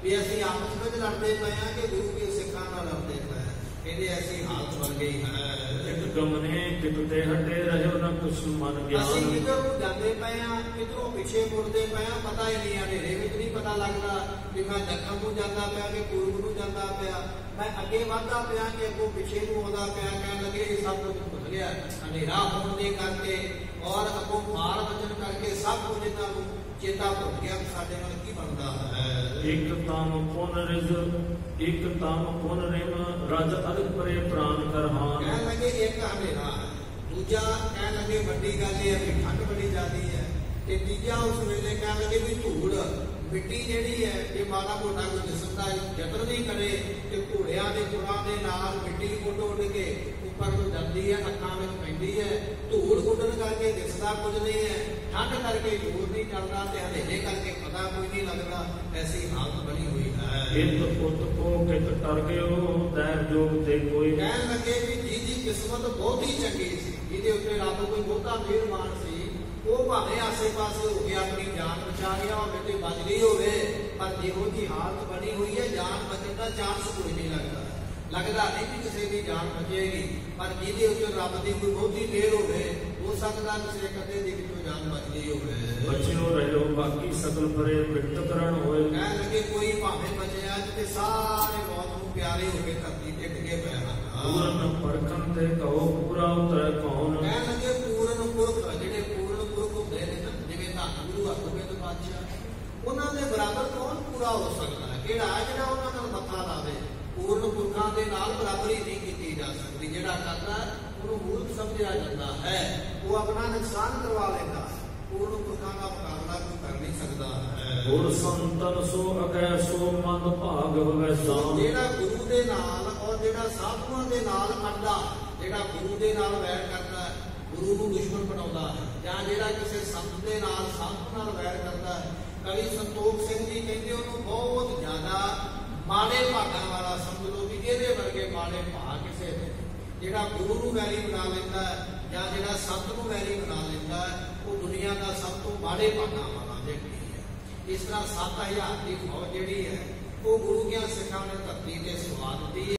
ਵੀ ਅਸੀਂ ਆਪਸ ਵਿੱਚ ਲੜਦੇ ਪਏ ਹਾਂ ਕਿ ਗੁਰੂ ਕੇ ਸਿੱਖਾਂ ਨਾਲ ਲੜਦੇ ਪਏ ਹਾਂ। ਕਹਿੰਦੇ ਐਸੀ ਹਾਲਤ ਬਣ ਗਈ ਹੈ।
ਇੱਕ ਗਮਨੇ ਕਿਤੇ ਹਟੇ ਰਹਿਓ ਨਾ ਕੁਛ ਮਨ ਗਿਆਨ।
ਅਸੀਂ ਕਿਧਰ ਨੂੰ ਜਾਂਦੇ ਪਏ ਹਾਂ, ਕਿਧਰੋਂ ਪਿੱਛੇ ਮੁੜਦੇ ਪਏ ਹਾਂ, ਪਤਾ ਹੀ ਨਹੀਂ। ਹਨੇਰੇ ਵਿੱਚ ਨਹੀਂ ਪਤਾ ਲੱਗਦਾ ਵੀ ਮੈਂ ਦੱਖਣ ਨੂੰ ਜਾਂਦਾ ਪਿਆ ਕਿ ਪੂਰਬ ਨੂੰ ਜਾਂਦਾ ਪਿਆ, ਮੈਂ ਅੱਗੇ ਵਧਦਾ ਪਿਆ ਕਿ ਅੱਗੋਂ ਪਿੱਛੇ ਨੂੰ ਆਉਂਦਾ ਪਿਆ। ਕਹਿਣ ਲੱਗੇ ਇਹ ਸਭ ਕੁਝ ਭੁੱਲ ਗਿਆ ਹਨੇਰਾ ਹੋਣ ਦੇ ਕਰਕੇ ਔਰ ਅੱਗੋਂ ਮਾਰ ਵਚਨ ਕਰਕੇ ਸਭ ਕੁਝ ਇਹਨਾਂ ਨੂੰ ਚੇਤਾ ਭੁੱਲ ਗਿਆ ਕਿ ਸਾਡੇ ਨਾਲ ਕੀ ਬਣਦਾ ਹੈ।
ਇੱਕ ਤਮ ਪੁਨ ਰਿਜ ਇੱਕ ਤਮ ਪੁਨ ਰਿਮ ਰਜ ਅਦਿ ਪਰੇ ਪ੍ਰਾਨ ਕਰਹਾਨ।
ਕਹਿਣ ਲੱਗੇ ਇੱਕ ਹਨੇਰਾ, ਦੂਜਾ ਕਹਿਣ ਲੱਗੇ ਵੱਡੀ ਗੱਲ ਇਹ ਹੈ ਵੀ ਠੰਡ ਬੜੀ ਜ਼ਿਆਦੀ ਹੈ, ਤੇ ਤੀਜਾ ਉਸ ਵੇਲੇ ਕਹਿਣ ਲੱਗੇ ਵੀ ਧੂੜ ਮਿੱਟੀ ਜਿਹੜੀ ਹੈ ਜੇ ਮਾੜਾ ਮੋਟਾ ਕੋਈ ਜਿਸਮ ਦਾ ਯਤਨ ਨਹੀਂ ਕਰੇ ਤੇ ਘੋੜਿਆਂ ਦੇ ਪੁਰਾਂ ਦੇ ਨਾਲ ਮਿੱਟੀ ਉੱਡ ਉੱਡ ਕੇ ਉੱਪਰ ਨੂੰ ਜਾਂਦੀ ਹੈ, ਅੱਖਾਂ ਵਿੱਚ ਪੈਂਦੀ ਹੈ। ਧੂੜ ਉੱਡਣ ਕਰਕੇ ਦਿਸਦਾ ਕੁਝ ਨਹੀਂ ਹੈ, ਠੰਡ ਕਰਕੇ ਜ਼ੋਰ ਨਹੀਂ ਚੱਲਦਾ ਤੇ ਹਨੇਰੇ ਕਰਕੇ ਪਤਾ ਕੋਈ ਨਹੀਂ ਲੱਗਦਾ। ਐਸੀ ਹਾਲਤ ਬਣੀ ਹੋਈ ਹੈ।
ਇਤ ਪੁੱਤ ਕੋ ਕਿਤ ਟਰ ਗਿਓ ਤੈਰ ਜੋਗ ਤੇ ਕੋਈ।
ਕਹਿਣ ਲੱਗੇ ਵੀ ਜਿਹਦੀ ਕਿਸਮਤ ਬਹੁਤ ਹੀ ਚੰਗੀ ਸੀ, ਜਿਹਦੇ ਉੱਤੇ ਰੱਬ ਕੋਈ ਬਹੁਤਾ ਮਿਹਰਬਾਨ ਸੀ, ਉਹ ਭਾਵੇਂ ਆਸੇ ਪਾਸੇ ਹੋ ਕੇ ਆਪਣੀ ਜਾਨ ਬਚਾ ਗਿਆ ਹੋਵੇ ਤੇ ਬਚ ਗਈ ਹੋਵੇ, ਪਰ ਜਿਹੋ ਜੀ ਹਾਲਤ ਬਣੀ ਹੋਈ ਹੈ ਜਾਨ ਬਚਣ ਦਾ ਚਾਂਸ ਕੋਈ ਨਹੀਂ ਲੱਗਦਾ। ਲੱਗਦਾ ਨਹੀਂ ਕਿ ਕਿਸੇ ਦੀ ਜਾਨ ਬਚੇਗੀ, ਪਰ ਜਿਹਦੇ ਉੱਤੇ ਰੱਬ ਦੀ ਕੋਈ ਬਹੁਤੀ ਮਿਹਰ ਹੋਵੇ, ਹੋ ਸਕਦਾ ਕਿਸੇ ਕਦੇ ਦੀ ਵਿੱਚੋਂ ਜਾਨ ਬਚ ਗਈ ਹੋਵੇ।
ਬਚਿਓ ਰਹਿਓ ਬਾਕੀ ਸਗਲ ਪਰੇ ਮ੍ਰਿਤ ਕਰਨ ਹੋਏ।
ਕਹਿਣ ਲੱਗੇ ਕੋਈ ਭਾਵੇਂ ਬਚਿਆ ਤੇ ਸਾਰੇ ਮੌਤ ਨੂੰ ਪਿਆਰੇ ਹੋ ਕੇ ਧਰਤੀ ਤੇ ਡਿੱਗੇ ਪਏ ਹਨ।
ਪੂਰਨ ਪਰਖਣ ਤੇ ਕਹੋ ਪੂਰਾ ਉਤਰੈ ਕੌਣ।
ਕਹਿਣ ਲੱਗੇ ਪੂਰਨ ਪੁਰਖ, ਜਿਹੜੇ ਪੂਰਨ ਪੁਰਖ ਹੁੰਦੇ ਨੇ ਨਾ, ਜਿਵੇਂ ਧੰਨ ਗੁਰੂ ਹਰਗੋਬਿੰਦ ਪਾਤਸ਼ਾਹ, ਉਹਨਾਂ ਦੇ ਬਰਾਬਰ ਕੌਣ ਪੂਰਾ ਹੋ ਸਕਦਾ ਹੈ? ਕਿਹੜਾ ਜਿਹੜਾ ਉਹਨਾਂ ਨਾਲ ਮੱਥਾ ਲਾਵੇ? ਪੂਰਨ ਪੁਰਖਾਂ ਦੇ ਨਾਲ ਬਰਾਬਰੀ ਨਹੀਂ ਕੀਤੀ ਜਾ ਸਕਦੀ। ਜਿਹੜਾ ਕਰਦਾ ਉਹਨੂੰ ਮੂਰਖ ਸਮਝਿਆ ਜਾਂਦਾ ਹੈ, ਉਹ ਆਪਣਾ ਨੁਕਸਾਨ ਕਰਵਾ ਲੈਂਦਾ ਹੈ। ਪੂਰਨ ਪੁਰਖਾਂ ਦਾ ਮੁਕਾਬਲਾ ਕੋਈ ਕਰ ਨਹੀਂ ਸਕਦਾ ਹੈ।
ਗੁਰ ਸੰਤਨ ਸੋ ਅਗੈ ਸੋ ਮੰਦ ਭਾਗ ਹੋਵੇ ਸਾਮ।
ਜਿਹੜਾ ਗੁਰੂ ਦੇ ਨਾਲ ਔਰ ਜਿਹੜਾ ਸਾਧੂਆਂ ਦੇ ਨਾਲ ਅੜਦਾ, ਜਿਹੜਾ ਗੁਰੂ ਦੇ ਨਾਲ ਵੈਰ ਕਰਦਾ, ਗੁਰੂ ਨੂੰ ਦੁਸ਼ਮਣ ਬਣਾਉਂਦਾ, ਜਾਂ ਜਿਹੜਾ ਕਿਸੇ ਸੰਤ ਦੇ ਨਾਲ ਸੰਤ ਨਾਲ ਵੈਰ ਕਰਦਾ, ਕਵੀ ਸੰਤੋਖ ਸਿੰਘ ਜੀ ਕਹਿੰਦੇ ਉਹਨੂੰ ਬਹੁਤ ਜ਼ਿਆਦਾ ਮਾੜੇ ਭਾਗਾਂ ਵਾਲਾ ਸਮਝ ਲਓ ਵੀ ਇਹਦੇ ਵਰਗੇ ਮਾੜੇ ਭਾਗ ਕਿਸੇ ਦੇ। ਜਿਹੜਾ ਗੁਰੂ ਨੂੰ ਵੈਰੀ ਬਣਾ ਲੈਂਦਾ ਜਾਂ ਜਿਹੜਾ ਸੰਤ ਨੂੰ ਵੈਰੀ ਬਣਾ ਲੈਂਦਾ, ਉਹ ਦੁਨੀਆ ਦਾ ਸਭ ਤੋਂ ਮਾੜੇ ਭਾਗਾਂ ਵਾਲਾ ਵਿਅਕਤੀ ਹੈ। ਇਸ ਤਰ੍ਹਾਂ ਸੱਤ ਹਜ਼ਾਰ ਦੀ ਫੌਜ ਜਿਹੜੀ ਹੈ ਉਹ ਗੁਰੂ ਗਿਆਨ ਸਿੱਖਾਂ ਨੇ ਧਰਤੀ ਤੇ ਸਵਾ ਦਿੱਤੀ ਹੈ।